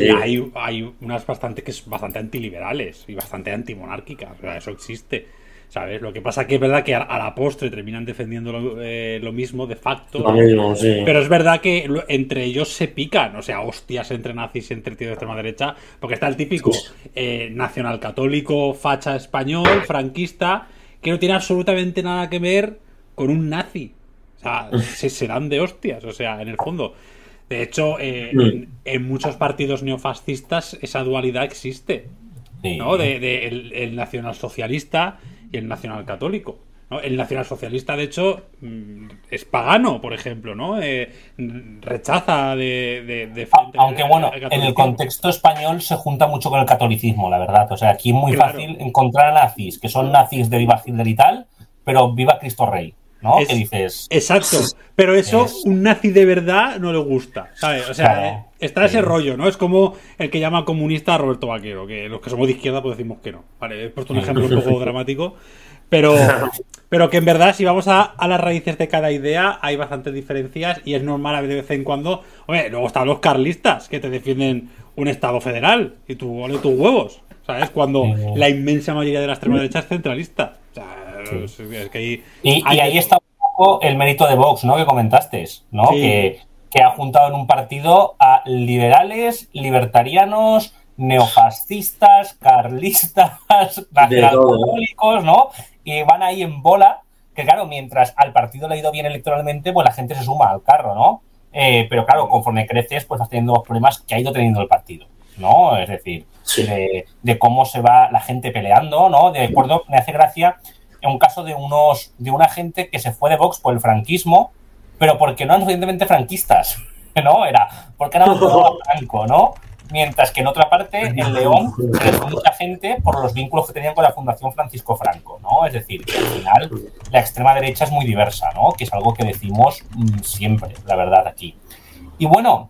hay unas que es bastante antiliberales y bastante antimonárquicas, o sea, eso existe. ¿Sabes? Lo que pasa que es verdad que a la postre terminan defendiendo lo mismo de facto. Lo mismo, sí. Pero es verdad que entre ellos se pican, o sea, hostias entre nazis y entre tíos de extrema derecha, porque está el típico nacional católico, facha español, franquista, que no tiene absolutamente nada que ver con un nazi. O sea, se dan de hostias, o sea, en el fondo. De hecho, en muchos partidos neofascistas esa dualidad existe, ¿no? El nacionalsocialista y el nacionalcatólico, ¿no? El nacionalsocialista, de hecho, es pagano, por ejemplo, ¿no? Rechaza de frente. Aunque bueno, en el contexto español se junta mucho con el catolicismo, la verdad. O sea, aquí es muy fácil encontrar a nazis, que son nazis de viva Hitler y tal, pero viva Cristo Rey, ¿no? ¿Qué dices? Exacto, pero eso un nazi de verdad no le gusta, ¿sabes? O sea, está ese rollo, ¿no? Es como el que llama comunista a Roberto Vaquero, que los que somos de izquierda pues decimos que no. Vale, he puesto un ejemplo un poco dramático, pero que en verdad si vamos a las raíces de cada idea hay bastantes diferencias y es normal de vez en cuando. Hombre, luego están los carlistas que te defienden un Estado federal y tú ole tus huevos, ¿sabes? Cuando la inmensa mayoría de la extrema derecha es centralista. O sea, es que ahí está un poco el mérito de Vox, ¿no? Que comentaste, ¿no? Sí. Que ha juntado en un partido a liberales, libertarianos, neofascistas, carlistas, nacionalcatólicos, ¿no? Y van ahí en bola, que claro, mientras al partido le ha ido bien electoralmente, pues la gente se suma al carro, ¿no? Pero claro, conforme creces, pues vas teniendo los problemas que ha ido teniendo el partido, ¿no? Es decir, de cómo se va la gente peleando, ¿no? De acuerdo, me hace gracia en un caso de una gente que se fue de Vox por el franquismo, pero porque no eran suficientemente franquistas, ¿no? Porque eran a Franco, ¿no? Mientras que en otra parte, en León, se fue mucha gente por los vínculos que tenían con la Fundación Francisco Franco, ¿no? Es decir, que al final la extrema derecha es muy diversa, ¿no? Que es algo que decimos siempre, la verdad, aquí. Y bueno,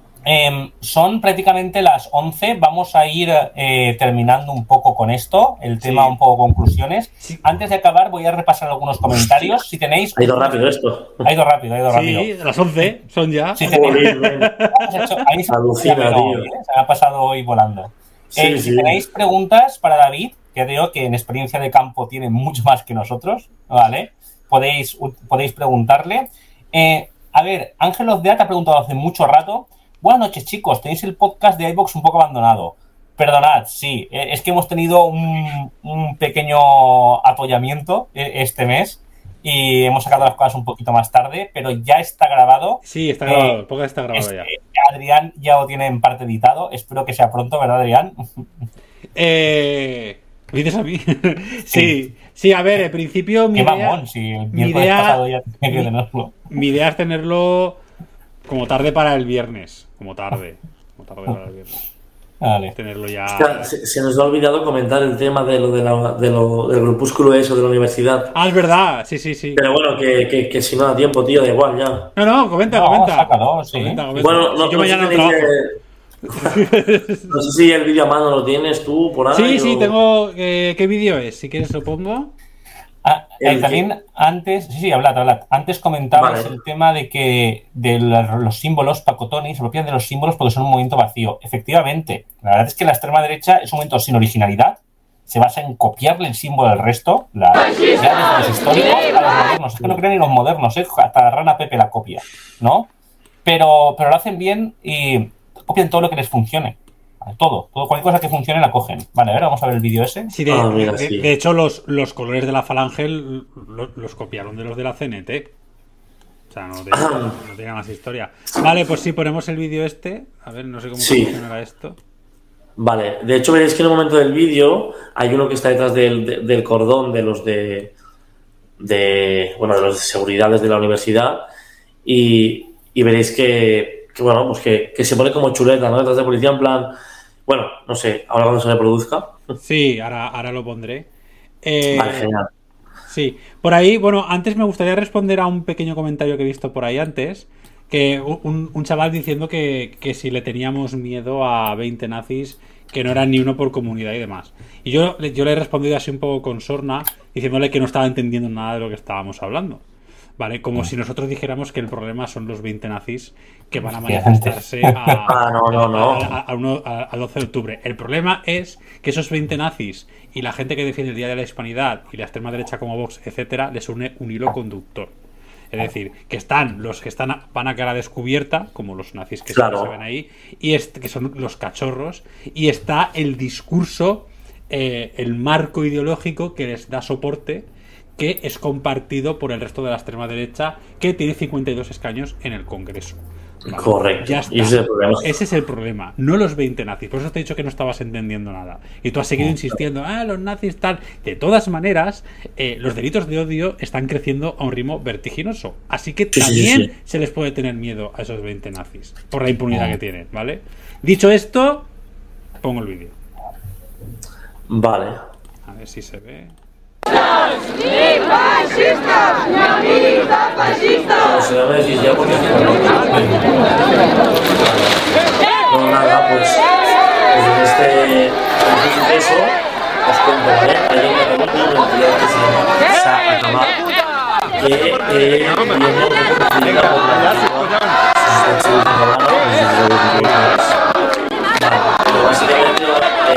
son prácticamente las 11. Vamos a ir terminando un poco con esto, el tema un poco conclusiones. Antes de acabar voy a repasar algunos comentarios. Si tenéis... Ha ido rápido esto. Ha ido rápido. Sí, las 11 son ya. Si tenéis... Ahí se me ha pasado hoy volando. Si tenéis preguntas para David, que creo que en experiencia de campo tiene mucho más que nosotros, ¿vale? Podéis preguntarle. A ver, Ángel Ozdeat ha preguntado hace mucho rato: buenas noches, chicos, tenéis el podcast de iVoox un poco abandonado. Perdonad, sí, es que hemos tenido un pequeño apoyamiento este mes y hemos sacado las cosas un poquito más tarde, pero ya está grabado. Sí, está grabado, el podcast está grabado ya. Adrián ya lo tiene en parte editado, espero que sea pronto, ¿verdad, Adrián? ¿Me dices a mí? Sí, a ver, en principio mi idea es tenerlo como tarde para el viernes. Como tarde para el viernes. Vale. Tenerlo ya. Hostia, se nos ha olvidado comentar el tema del grupúsculo eso de la universidad. Ah, es verdad, sí. Pero bueno, que si no da tiempo, tío, da igual ya. No, comenta. Sácalo, sí. Comenta. Bueno, yo mañana no trabajo. No sé si el vídeo a mano lo tienes tú por ahí. Sí, tengo. ¿Qué vídeo es? Si quieres lo pongo. También antes, hablad. Antes comentabas el tema de los símbolos, Pacotoni se apropian de los símbolos porque son un movimiento vacío. Efectivamente, la verdad es que la extrema derecha es un movimiento sin originalidad, se basa en copiarle el símbolo al resto, ya desde los históricos a los modernos. Es que no creen ni los modernos, hasta la rana Pepe la copia, ¿no? Pero lo hacen bien y copian todo lo que les funcione. Todo, cualquier cosa que funcione la cogen. Vale, a ver, vamos a ver el vídeo ese. Sí, de hecho, los colores de la falange los copiaron de los de la CNT. O sea, no tiene más historia. Vale, pues sí, ponemos el vídeo este. A ver, no sé cómo funcionará esto. Vale, de hecho veréis que en un momento del vídeo hay uno que está detrás del cordón de los de los de seguridades de la universidad y veréis que se pone como chuleta, ¿no? Detrás de policía en plan... Bueno, no sé, ahora cuando se reproduzca. Sí, ahora lo pondré. Vale, genial. Sí, por ahí, bueno, antes me gustaría responder a un pequeño comentario que he visto por ahí antes, que un chaval diciendo que si le teníamos miedo a 20 nazis, que no eran ni uno por comunidad y demás. Y yo le he respondido así un poco con sorna, diciéndole que no estaba entendiendo nada de lo que estábamos hablando. ¿Vale? Como si nosotros dijéramos que el problema son los 20 nazis que van a manifestarse al 12 de octubre. El problema es que esos 20 nazis y la gente que defiende el Día de la Hispanidad y la extrema derecha como Vox, etcétera, les une un hilo conductor. Es decir, que están los que van a cara descubierta, como los nazis que se ven ahí, y que son los cachorros, y está el discurso, el marco ideológico que les da soporte, que es compartido por el resto de la extrema derecha, que tiene 52 escaños en el Congreso. Vale, correcto. Ya está. Ese es el problema, no los 20 nazis. Por eso te he dicho que no estabas entendiendo nada. Y tú has seguido insistiendo, los nazis tal. De todas maneras, los delitos de odio están creciendo a un ritmo vertiginoso. Así que también se les puede tener miedo a esos 20 nazis, por la impunidad que tienen, ¿vale? Dicho esto, pongo el vídeo. Vale. A ver si se ve. ¡Ni fascistas! ¡Ni fascistas! Bueno, nada, pues en este suceso os cuento, ¿vale? Hay en Cataluña una entidad que se llama Sacamar, que viene un poco decidida por la básicamente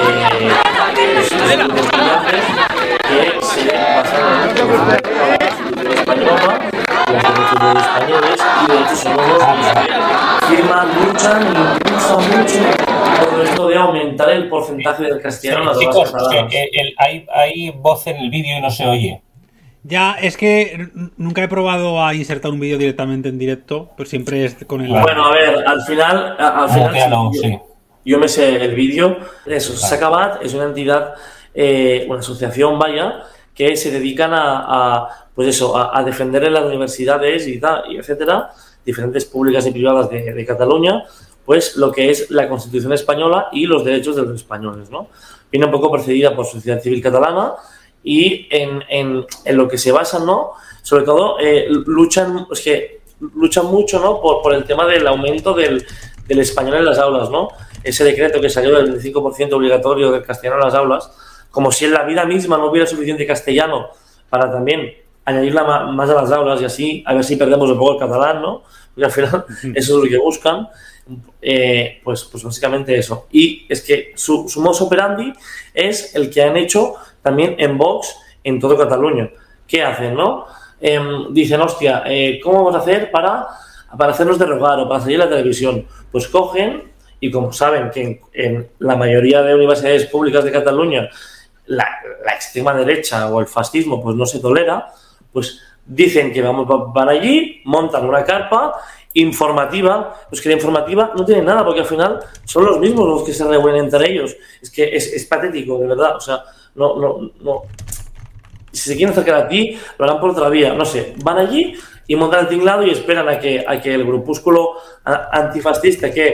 que se basan en la Constitución española, los derechos españoles, y de hecho son los que firman, luchan y impulsan mucho todo esto de aumentar el porcentaje del castellano en las aulas catalanas. Hay voz en el vídeo y no se oye. Ya, es que nunca he probado a insertar un vídeo directamente en directo, pero siempre es con el... Bueno, a ver, al final yo me sé el vídeo. Eso, Sacabat es una entidad, una asociación, vaya, que se dedican a defender en las universidades y tal, y etcétera, diferentes públicas y privadas de Cataluña, pues lo que es la Constitución española y los derechos de los españoles, ¿no? Viene un poco precedida por Sociedad Civil Catalana y en lo que se basan, ¿no? Sobre todo luchan mucho, ¿no? Por el tema del aumento del español en las aulas, ¿no? Ese decreto que salió del 25% obligatorio del castellano en las aulas, como si en la vida misma no hubiera suficiente castellano para también añadirla más a las aulas y así a ver si perdemos un poco el catalán, ¿no? Porque al final eso es lo que buscan, pues básicamente eso. Y es que su modus operandi es el que han hecho también en Vox en todo Cataluña. ¿Qué hacen, no? Dicen, hostia, ¿cómo vamos a hacer para hacernos derogar o para salir a la televisión? Pues cogen, y como saben que en la mayoría de universidades públicas de Cataluña la extrema derecha o el fascismo pues no se tolera, pues dicen que van allí, montan una carpa informativa, pues que la informativa no tiene nada, porque al final son los mismos los que se reúnen entre ellos. Es que es patético, de verdad, o sea, no. Si se quieren acercar a ti, lo harán por otra vía, no sé, van allí y montan el tinglado y esperan a que el grupúsculo antifascista que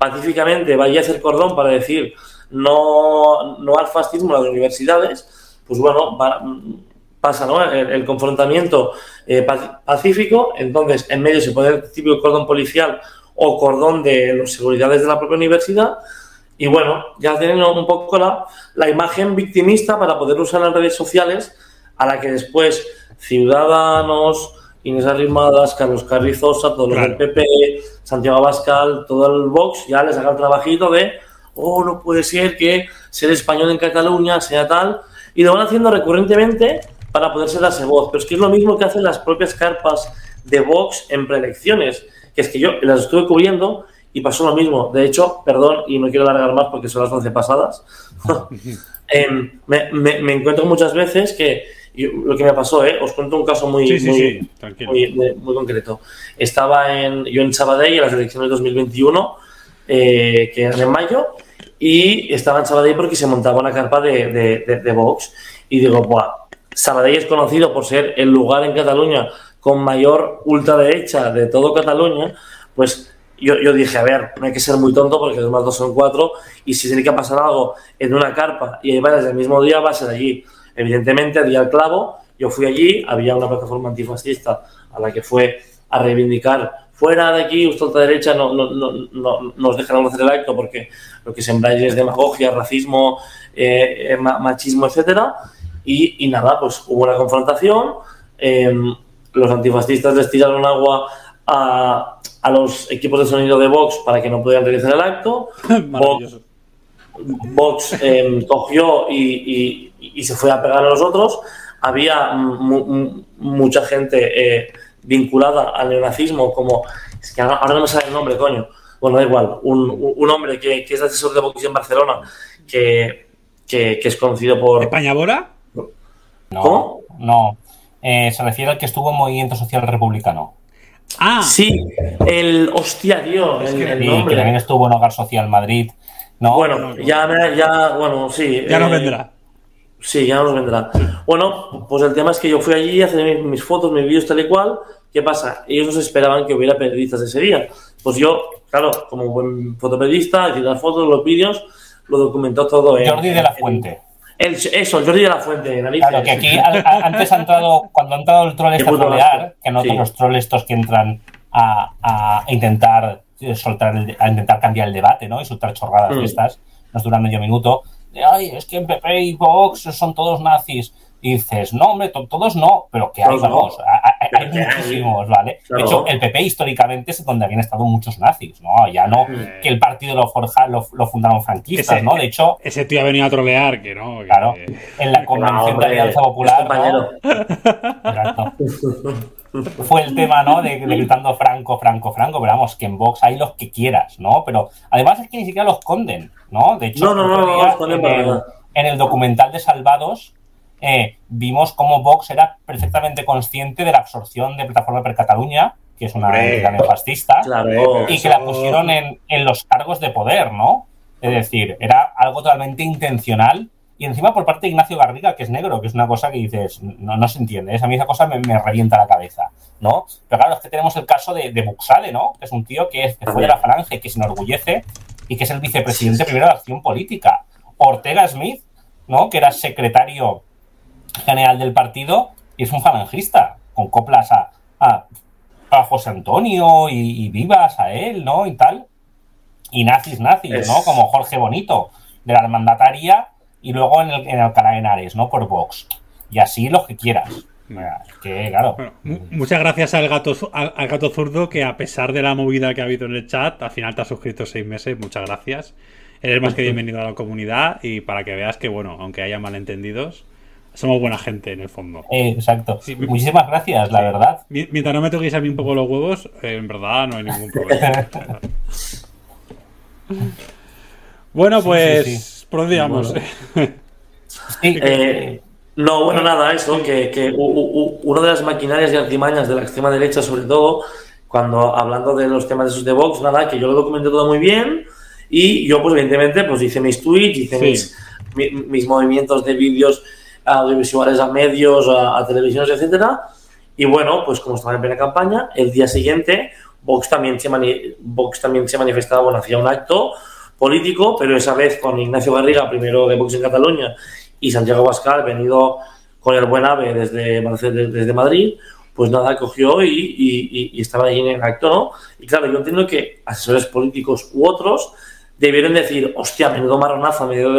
pacíficamente vaya a hacer cordón para decir no al fascismo en las universidades, pues bueno, pasa, ¿no?, el confrontamiento pacífico. Entonces en medio se pone el típico cordón policial o cordón de los seguridades de la propia universidad y bueno, ya tienen un poco la imagen victimista para poder usar las redes sociales, a la que después Ciudadanos, Inés Arrimadas, Carlos Carrizosa, todos los del PP, Santiago Abascal, todo el Vox, ya les haga el trabajito de no puede ser que ser español en Cataluña sea tal, y lo van haciendo recurrentemente para poderse darse voz. Pero es que es lo mismo que hacen las propias carpas de Vox en preelecciones, que es que yo las estuve cubriendo y pasó lo mismo. De hecho, perdón, y no quiero alargar más porque son las 11 pasadas, me encuentro muchas veces que lo que me pasó, os cuento un caso muy concreto. Estaba yo en Sabadell en las elecciones de 2021, que eran en mayo, y estaba en Sabadell porque se montaba una carpa de Vox, y digo, buah, Sabadell es conocido por ser el lugar en Cataluña con mayor ultraderecha de todo Cataluña, pues yo dije, a ver, no hay que ser muy tonto porque 2 más 2 son 4, y si tiene que pasar algo en una carpa y hay varias del mismo día, va a ser allí. Evidentemente, di al clavo, yo fui allí, había una plataforma antifascista a la que fue a reivindicar, fuera de aquí, usted ultraderecha, no nos dejarán hacer el acto porque lo que sembráis es demagogia, racismo, machismo, etcétera. Y nada, pues hubo una confrontación, los antifascistas les tiraron agua a los equipos de sonido de Vox para que no pudieran realizar el acto. Vox cogió y se fue a pegar a los otros. Había mucha gente vinculada al neonazismo, como es que ahora no me sale el nombre, coño. Bueno, da igual, un hombre que es asesor de Vox en Barcelona, que es conocido por... ¿España Bora? ¿Cómo? No. Se refiere al que estuvo en Movimiento Social Republicano. Ah, sí, hostia, tío, el nombre. Que también estuvo en Hogar Social Madrid, ¿no? Bueno, sí. Ya nos vendrá. Sí, ya nos vendrá. Bueno, pues el tema es que yo fui allí a hacer mis fotos, mis vídeos tal y cual. ¿Qué pasa? Ellos no se esperaban que hubiera periodistas ese día. Pues yo, claro, como buen fotoperiodista, hice las fotos, los vídeos, lo documentó todo. Jordi de la Fuente. El Jordi de la Fuente, narices. Claro, que aquí antes ha entrado, cuando ha entrado el troll a trolear, que no los trolls estos que entran a intentar a intentar cambiar el debate, ¿no? Y soltar chorradas de estas, nos duran medio minuto. Ay, es que en PP y Vox son todos nazis. Y dices, no, hombre, todos no, pero que hay, vamos, hay muchísimos, ¿vale? Claro. De hecho, el PP históricamente es donde habían estado muchos nazis, ¿no? Ya no que el partido lo fundaron franquistas, ¿no? De hecho... Ese tío ha venido a trolear, que no... Claro, en la convención de Alianza Popular, ¿no? Exacto. Fue el tema, ¿no? De gritando Franco, pero vamos, que en Vox hay los que quieras, ¿no? Pero además es que ni siquiera los esconden, ¿no? De hecho, en el documental de Salvados vimos cómo Vox era perfectamente consciente de la absorción de Plataforma per Catalunya, que es una entidad neofascista, y que la pusieron en los cargos de poder, ¿no? Es decir, era algo totalmente intencional. Y encima por parte de Ignacio Garriga, que es negro, que es una cosa que dices, no se entiende. A mí esa cosa me revienta la cabeza, ¿no? Pero claro, es que tenemos el caso de Buxade, ¿no? Que es un tío que fue de la Falange, que se enorgullece y que es el vicepresidente primero de Acción Política. Ortega Smith, ¿no? Que era secretario general del partido y es un falangista, con coplas a José Antonio y vivas a él, ¿no? Y tal. Y nazis, ¿no? Como Jorge Bonito, de la mandataria, y luego en Alcalá de Henares, ¿no? Por Vox. Y así los que quieras. Es que, claro. Bueno, muchas gracias al gato zurdo, que a pesar de la movida que ha habido en el chat, al final te has suscrito 6 meses. Muchas gracias. Eres más que bienvenido a la comunidad, y para que veas que, bueno, aunque haya malentendidos, somos buena gente en el fondo. Exacto. Sí, muchísimas gracias, la verdad. Mientras no me toquéis a mí un poco los huevos, en verdad no hay ningún problema. Bueno, pues ¿por dónde vamos? No, bueno, nada, eso, que una de las maquinarias y artimañas de la extrema derecha, sobre todo, cuando hablando de los temas de esos de Vox, nada, que yo lo documenté todo muy bien, y yo, pues, evidentemente, pues hice mis tweets, hice mis movimientos de vídeos audiovisuales a medios, a televisiones, etcétera. Y bueno, pues como estaba en plena campaña, el día siguiente Vox también se manifestaba, bueno, hacía un acto político, pero esa vez con Ignacio Garriga, primero de Vox en Cataluña, y Santiago Abascal, venido con el buen ave desde Madrid, pues nada, cogió y estaba ahí en el acto, ¿no? Y claro, yo entiendo que asesores políticos u otros debieron decir, hostia, menudo marronazo en medio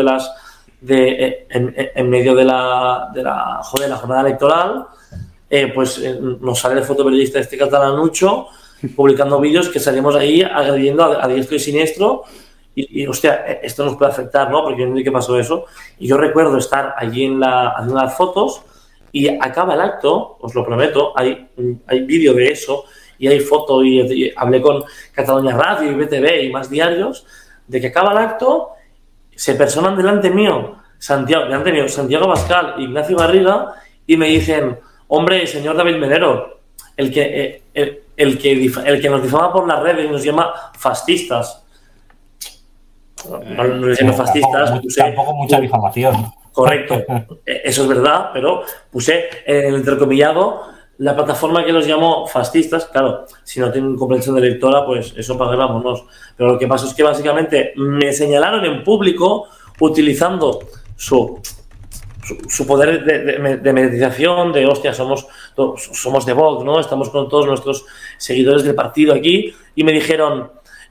de la jornada electoral, nos sale el fotoperiodista este catalanucho publicando vídeos que salimos ahí agrediendo a diestro y siniestro y hostia, esto nos puede afectar, ¿no? Porque yo no sé qué pasó eso. Y yo recuerdo estar allí haciendo las fotos y acaba el acto, os lo prometo, hay vídeo de eso y hay foto y hablé con Cataluña Radio y BTV y más diarios de que acaba el acto, se personan delante mío Santiago Abascal, Ignacio Garriga y me dicen, hombre, señor David Melero, el que nos difama por las redes y nos llama fascistas. No les llamo fascistas. Tampoco mucha difamación. Correcto, eso es verdad, pero puse en el entrecomillado la plataforma que los llamó fascistas. Claro, si no tienen comprensión de lectora, pues eso pagámonos. Pero lo que pasa es que básicamente me señalaron en público utilizando su poder de mediatización, de hostia, somos de Vox, ¿no? Estamos con todos nuestros seguidores del partido aquí, y me dijeron,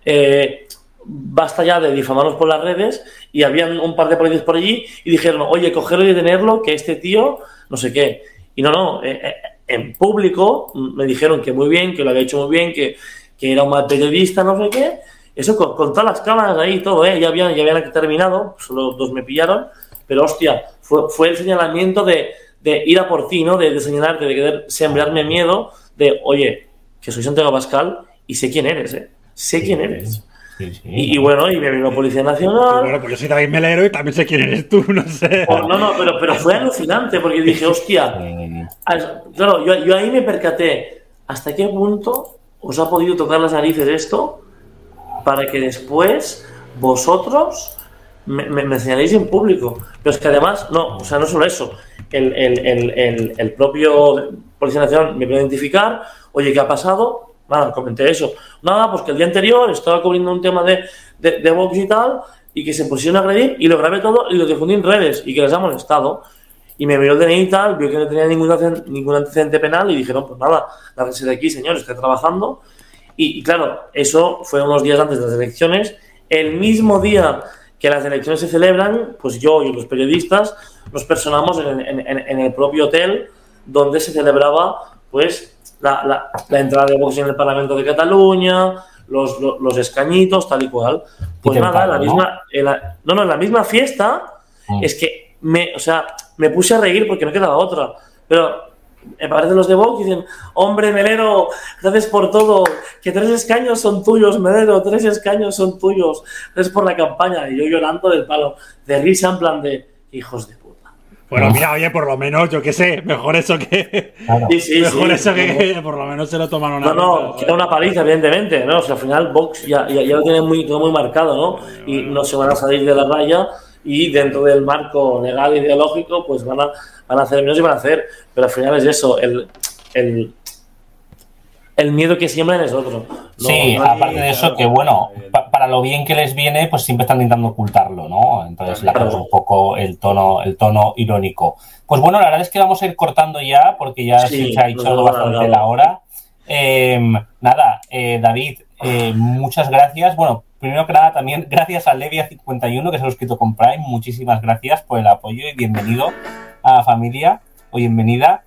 basta ya de difamarnos por las redes, y habían un par de policías por allí, y dijeron, oye, cogerlo y detenerlo, que este tío, no sé qué. Y en público me dijeron que muy bien, que lo había hecho muy bien, que era un mal periodista, no sé qué. Eso con todas las cámaras ahí y todo, ya habían terminado, solo 2 me pillaron, pero hostia, fue el señalamiento de ir a por ti, ¿no? De señalarte, de querer sembrarme miedo, de, oye, que soy Santiago Abascal y sé quién eres, sé quién eres. Sí. Y bueno, y me vino la Policía Nacional. Bueno, pues yo soy David Melero y también sé quién eres tú, no sé. Pero fue alucinante, porque dije, hostia, claro, yo ahí me percaté, ¿hasta qué punto os ha podido tocar las narices esto para que después vosotros me señaléis en público? Pero es que además, no solo eso, el propio Policía Nacional me puede identificar, oye, ¿qué ha pasado? Nada, comenté eso. Nada, pues que el día anterior estaba cubriendo un tema de Vox y tal, y que se pusieron a agredir, y lo grabé todo y lo difundí en redes, y que les ha molestado. Y me miró el DNI y tal, vio que no tenía ningún antecedente penal, y dijeron, pues nada, lárguese de aquí, señor, estoy trabajando. Y claro, eso fue unos días antes de las elecciones. El mismo día que las elecciones se celebran, pues yo y los periodistas nos personamos en el propio hotel donde se celebraba pues la entrada de Vox en el Parlamento de Cataluña, los escañitos, tal y cual. Pues nada, en la misma fiesta es que me puse a reír porque no quedaba otra. Pero me parecen los de Vox y dicen, hombre, Melero, gracias por todo, que 3 escaños son tuyos, Melero, 3 escaños son tuyos, gracias por la campaña. Y yo llorando del palo, de risa, en plan de hijos de puta. Bueno, mira, oye, por lo menos, yo qué sé, mejor eso que... Claro. Que por lo menos se lo toman una... No, queda una paliza, evidentemente, ¿no? O sea, al final Vox ya lo tiene todo muy marcado, ¿no? Y no se van a salir de la raya, y dentro del marco legal e ideológico, pues van a hacer menos y van a hacer. Pero al final es eso, el miedo que siembran es otro. Sí, aparte de eso, que bueno, para lo bien que les viene, pues siempre están intentando ocultarlo, ¿no? Entonces le hacemos un poco el tono irónico. Pues bueno, la verdad es que vamos a ir cortando ya, porque ya se ha hecho bastante la hora. David, muchas gracias. Bueno, primero que nada, también gracias a Levia51, que se lo ha escrito con Prime. Muchísimas gracias por el apoyo y bienvenido a la familia, o bienvenida.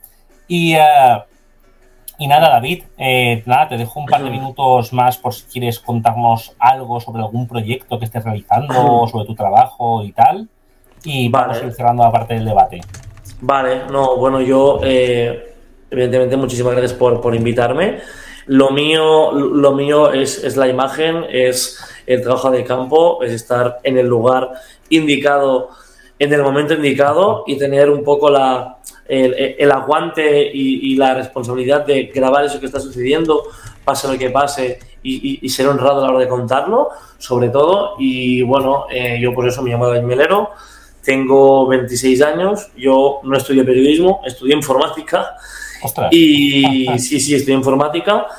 Y nada, David, te dejo un par de minutos más por si quieres contarnos algo sobre algún proyecto que estés realizando, sobre tu trabajo y tal. Y vamos a ir cerrando la parte del debate. Vale, yo evidentemente muchísimas gracias por invitarme. Lo mío es la imagen, es el trabajo de campo, es estar en el lugar indicado, en el momento indicado, y tener un poco el aguante y la responsabilidad de grabar eso que está sucediendo, pase lo que pase, y ser honrado a la hora de contarlo, sobre todo. Y bueno, yo por eso me llamo David Melero, tengo 26 años, yo no estudié periodismo, estudié informática. ¡Ostras! Y sí, estudié informática,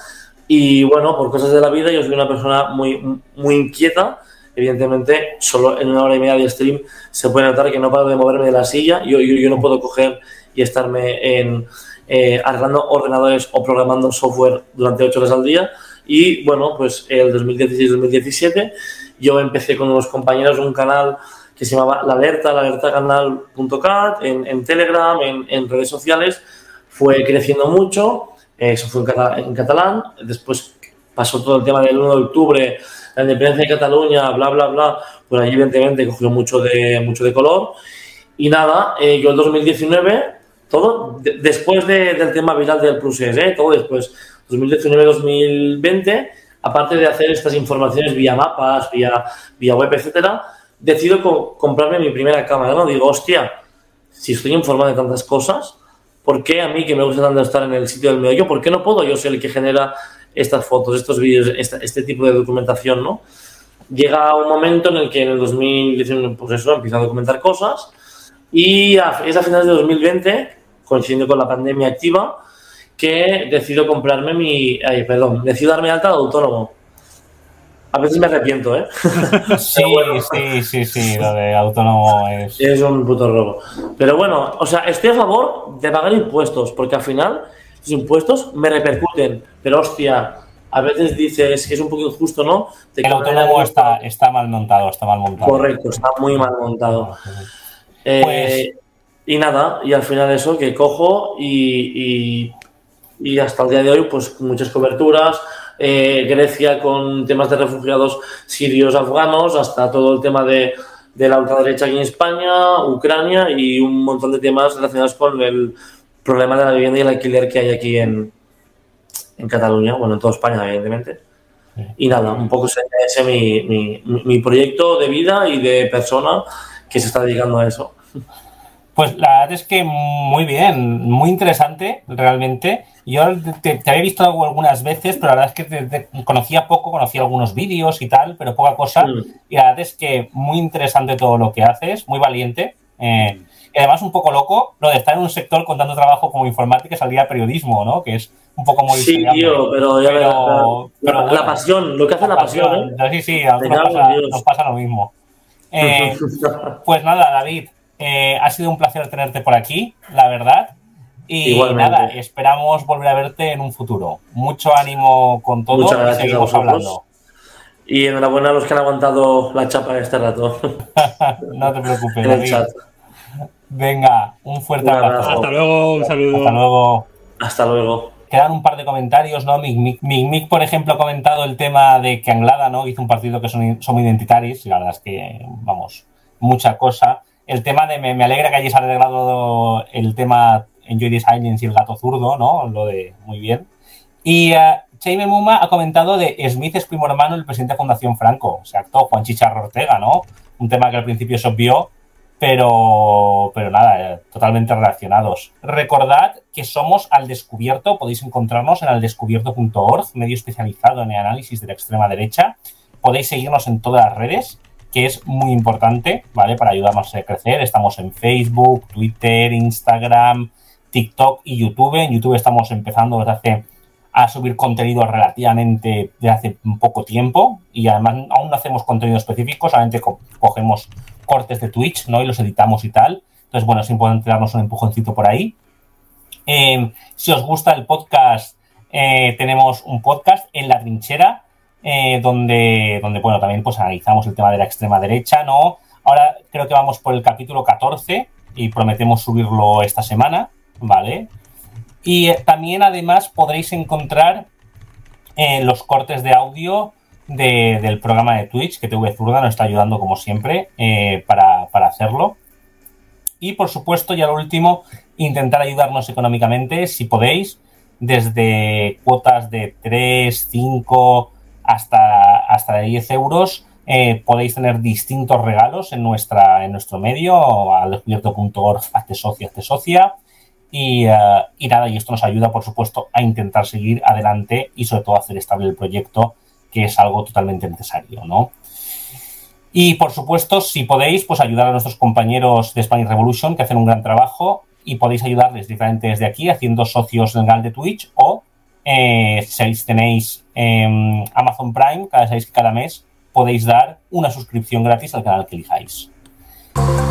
Y bueno, por cosas de la vida, yo soy una persona muy inquieta. Evidentemente, solo en 1 hora y media de stream se puede notar que no paro de moverme de la silla. Yo no puedo coger y estarme arreglando ordenadores o programando software durante 8 horas al día. Y bueno, pues el 2016-2017 yo empecé con unos compañeros un canal que se llamaba La Alerta, lalertacanal.cat, en Telegram, en redes sociales. Fue creciendo mucho, eso fue en catalán. Después pasó todo el tema del 1 de octubre, la independencia de Cataluña, bla, bla, bla. Pues allí, evidentemente, cogió mucho de color. Y nada, yo el 2019, todo después del tema viral del Procés, todo después, 2019-2020, aparte de hacer estas informaciones vía mapas, vía web, etcétera, decido comprarme mi primera cámara, ¿no? Digo, hostia, si estoy informado de tantas cosas, ¿por qué a mí, que me gusta tanto estar en el sitio del medio, por qué no puedo yo ser el que genera estas fotos, estos vídeos, este tipo de documentación, ¿no? Llega un momento en el que en el 2019, pues eso, empiezo a documentar cosas y es a finales de 2020, coincidiendo con la pandemia activa, que decido decido darme alta de autónomo. A veces me arrepiento, ¿eh? Sí, sí, lo de autónomo es un puto robo. Pero bueno, o sea, estoy a favor de pagar impuestos, porque al final los impuestos me repercuten. Pero hostia, a veces dices que es un poco injusto, ¿no? El autónomo está mal montado, Correcto, está muy mal montado. Y nada, y al final eso, que cojo y hasta el día de hoy, pues muchas coberturas. Grecia con temas de refugiados sirios, afganos, hasta todo el tema de la ultraderecha aquí en España, Ucrania y un montón de temas relacionados con el problema de la vivienda y el alquiler que hay aquí en Cataluña, bueno, en toda España, evidentemente. Y nada, un poco ese es mi proyecto de vida y de persona que se está dedicando a eso. Pues la verdad es que muy bien, muy interesante realmente. Yo te había visto algunas veces, pero la verdad es que te conocía poco, conocía algunos vídeos y tal, pero poca cosa. Y la verdad es que muy interesante todo lo que haces, muy valiente. Y además un poco loco lo de estar en un sector con tanto trabajo como informática y salir a periodismo, ¿no? Que es un poco muy... Sí, tío, pero ya bueno, la pasión, lo que hace la pasión, ¿eh? Sí, a nos pasa lo mismo. Pues nada, David, ha sido un placer tenerte por aquí, la verdad. Y igualmente. Nada, esperamos volver a verte en un futuro. Mucho ánimo con todo. Muchas gracias, y seguimos hablando. Y enhorabuena a los que han aguantado la chapa este rato. No te preocupes, David. Venga, un fuerte abrazo. Hasta luego, un saludo. Hasta luego. Hasta luego. Quedan un par de comentarios, ¿no? Mick, por ejemplo, ha comentado el tema de que Anglada, ¿no? Hizo un partido que son muy identitarios y la verdad es que, vamos, mucha cosa. El tema de me alegra que hayáis arreglado el tema Enjoy the Silence y el gato zurdo, ¿no? Lo de muy bien. Y Jaime Muma ha comentado de Smith es primo hermano del presidente de Fundación Franco, exacto, Juan Chicharro Ortega, ¿no? Un tema que al principio se obvió, pero nada, totalmente relacionados. Recordad que somos Al Descubierto, podéis encontrarnos en aldescubierto.org, medio especializado en el análisis de la extrema derecha. Podéis seguirnos en todas las redes, que es muy importante, ¿vale? Para ayudarnos a crecer. Estamos en Facebook, Twitter, Instagram, TikTok y YouTube. En YouTube estamos empezando a subir contenido relativamente de hace poco tiempo y además aún no hacemos contenido específico, solamente cogemos cortes de Twitch, ¿no? Y los editamos y tal. Entonces, bueno, es importante darnos un empujoncito por ahí. Si os gusta el podcast, tenemos un podcast En la Trinchera, donde bueno, también pues analizamos el tema de la extrema derecha, ¿no? Ahora creo que vamos por el capítulo 14 y prometemos subirlo esta semana, ¿vale? Y también, además, podréis encontrar los cortes de audio del programa de Twitch, que TV Zurda nos está ayudando, como siempre, para hacerlo. Y, por supuesto, ya lo último, intentar ayudarnos económicamente, si podéis, desde cuotas de 3, 5, hasta 10 euros. Podéis tener distintos regalos en nuestro medio, aldescubierto.org, hazte socia. Y nada, y esto nos ayuda, por supuesto, a intentar seguir adelante y sobre todo a hacer estable el proyecto, que es algo totalmente necesario, ¿no? Y por supuesto, si podéis, pues ayudar a nuestros compañeros de Spanish Revolution, que hacen un gran trabajo, y podéis ayudarles directamente desde aquí, haciendo socios en el canal de Twitch o Si tenéis Amazon Prime, sabéis que cada mes podéis dar una suscripción gratis al canal que elijáis.